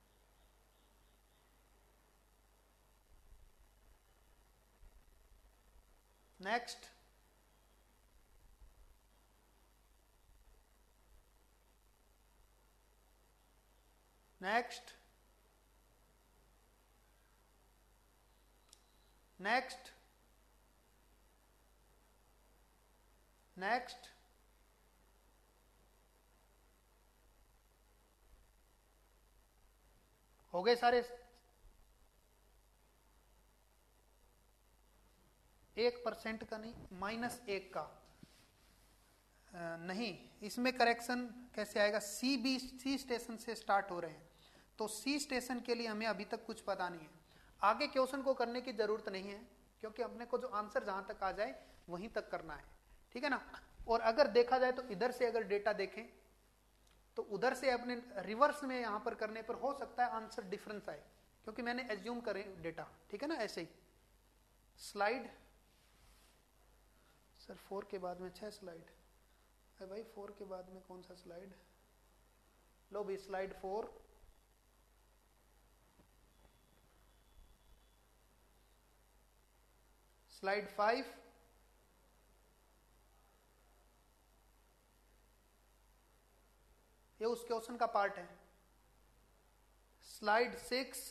next, next, next, next, हो गए सारे? 1% का नहीं, -1 का नहीं, इसमें करेक्शन कैसे आएगा? सी स्टेशन से स्टार्ट हो रहे हैं, तो सी स्टेशन के लिए हमें अभी तक कुछ पता नहीं है। आगे क्वेश्चन को करने की जरूरत नहीं है, क्योंकि अपने को जो आंसर जहां तक आ जाए वहीं तक करना है, ठीक है ना। और अगर देखा जाए तो इधर से अगर डेटा देखें तो उधर से अपने रिवर्स में यहां पर करने पर हो सकता है आंसर डिफरेंस आए, क्योंकि मैंने एज्यूम करे डेटा, ठीक है ना। ऐसे ही स्लाइड सर 4 के बाद में 6 स्लाइड है भाई, 4 के बाद में कौन सा स्लाइड? लो भी स्लाइड 4, स्लाइड 5, ये उस क्वेश्चन का पार्ट है। स्लाइड 6,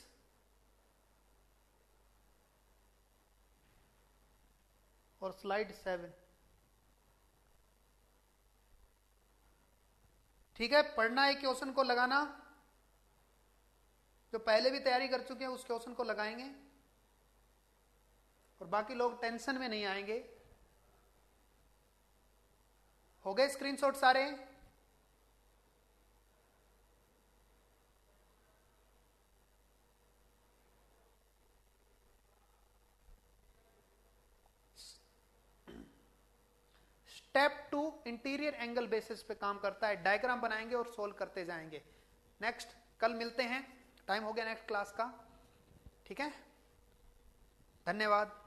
और स्लाइड 7, ठीक है। पढ़ना है क्वेश्चन को लगाना, जो पहले भी तैयारी कर चुके हैं उस क्वेश्चन को लगाएंगे, और बाकी लोग टेंशन में नहीं आएंगे। हो गए स्क्रीनशॉट सारे? स्टेप 2 इंटीरियर एंगल बेसिस पे काम करता है, डायग्राम बनाएंगे और सोल्व करते जाएंगे। नेक्स्ट, कल मिलते हैं, टाइम हो गया नेक्स्ट क्लास का, ठीक है। धन्यवाद।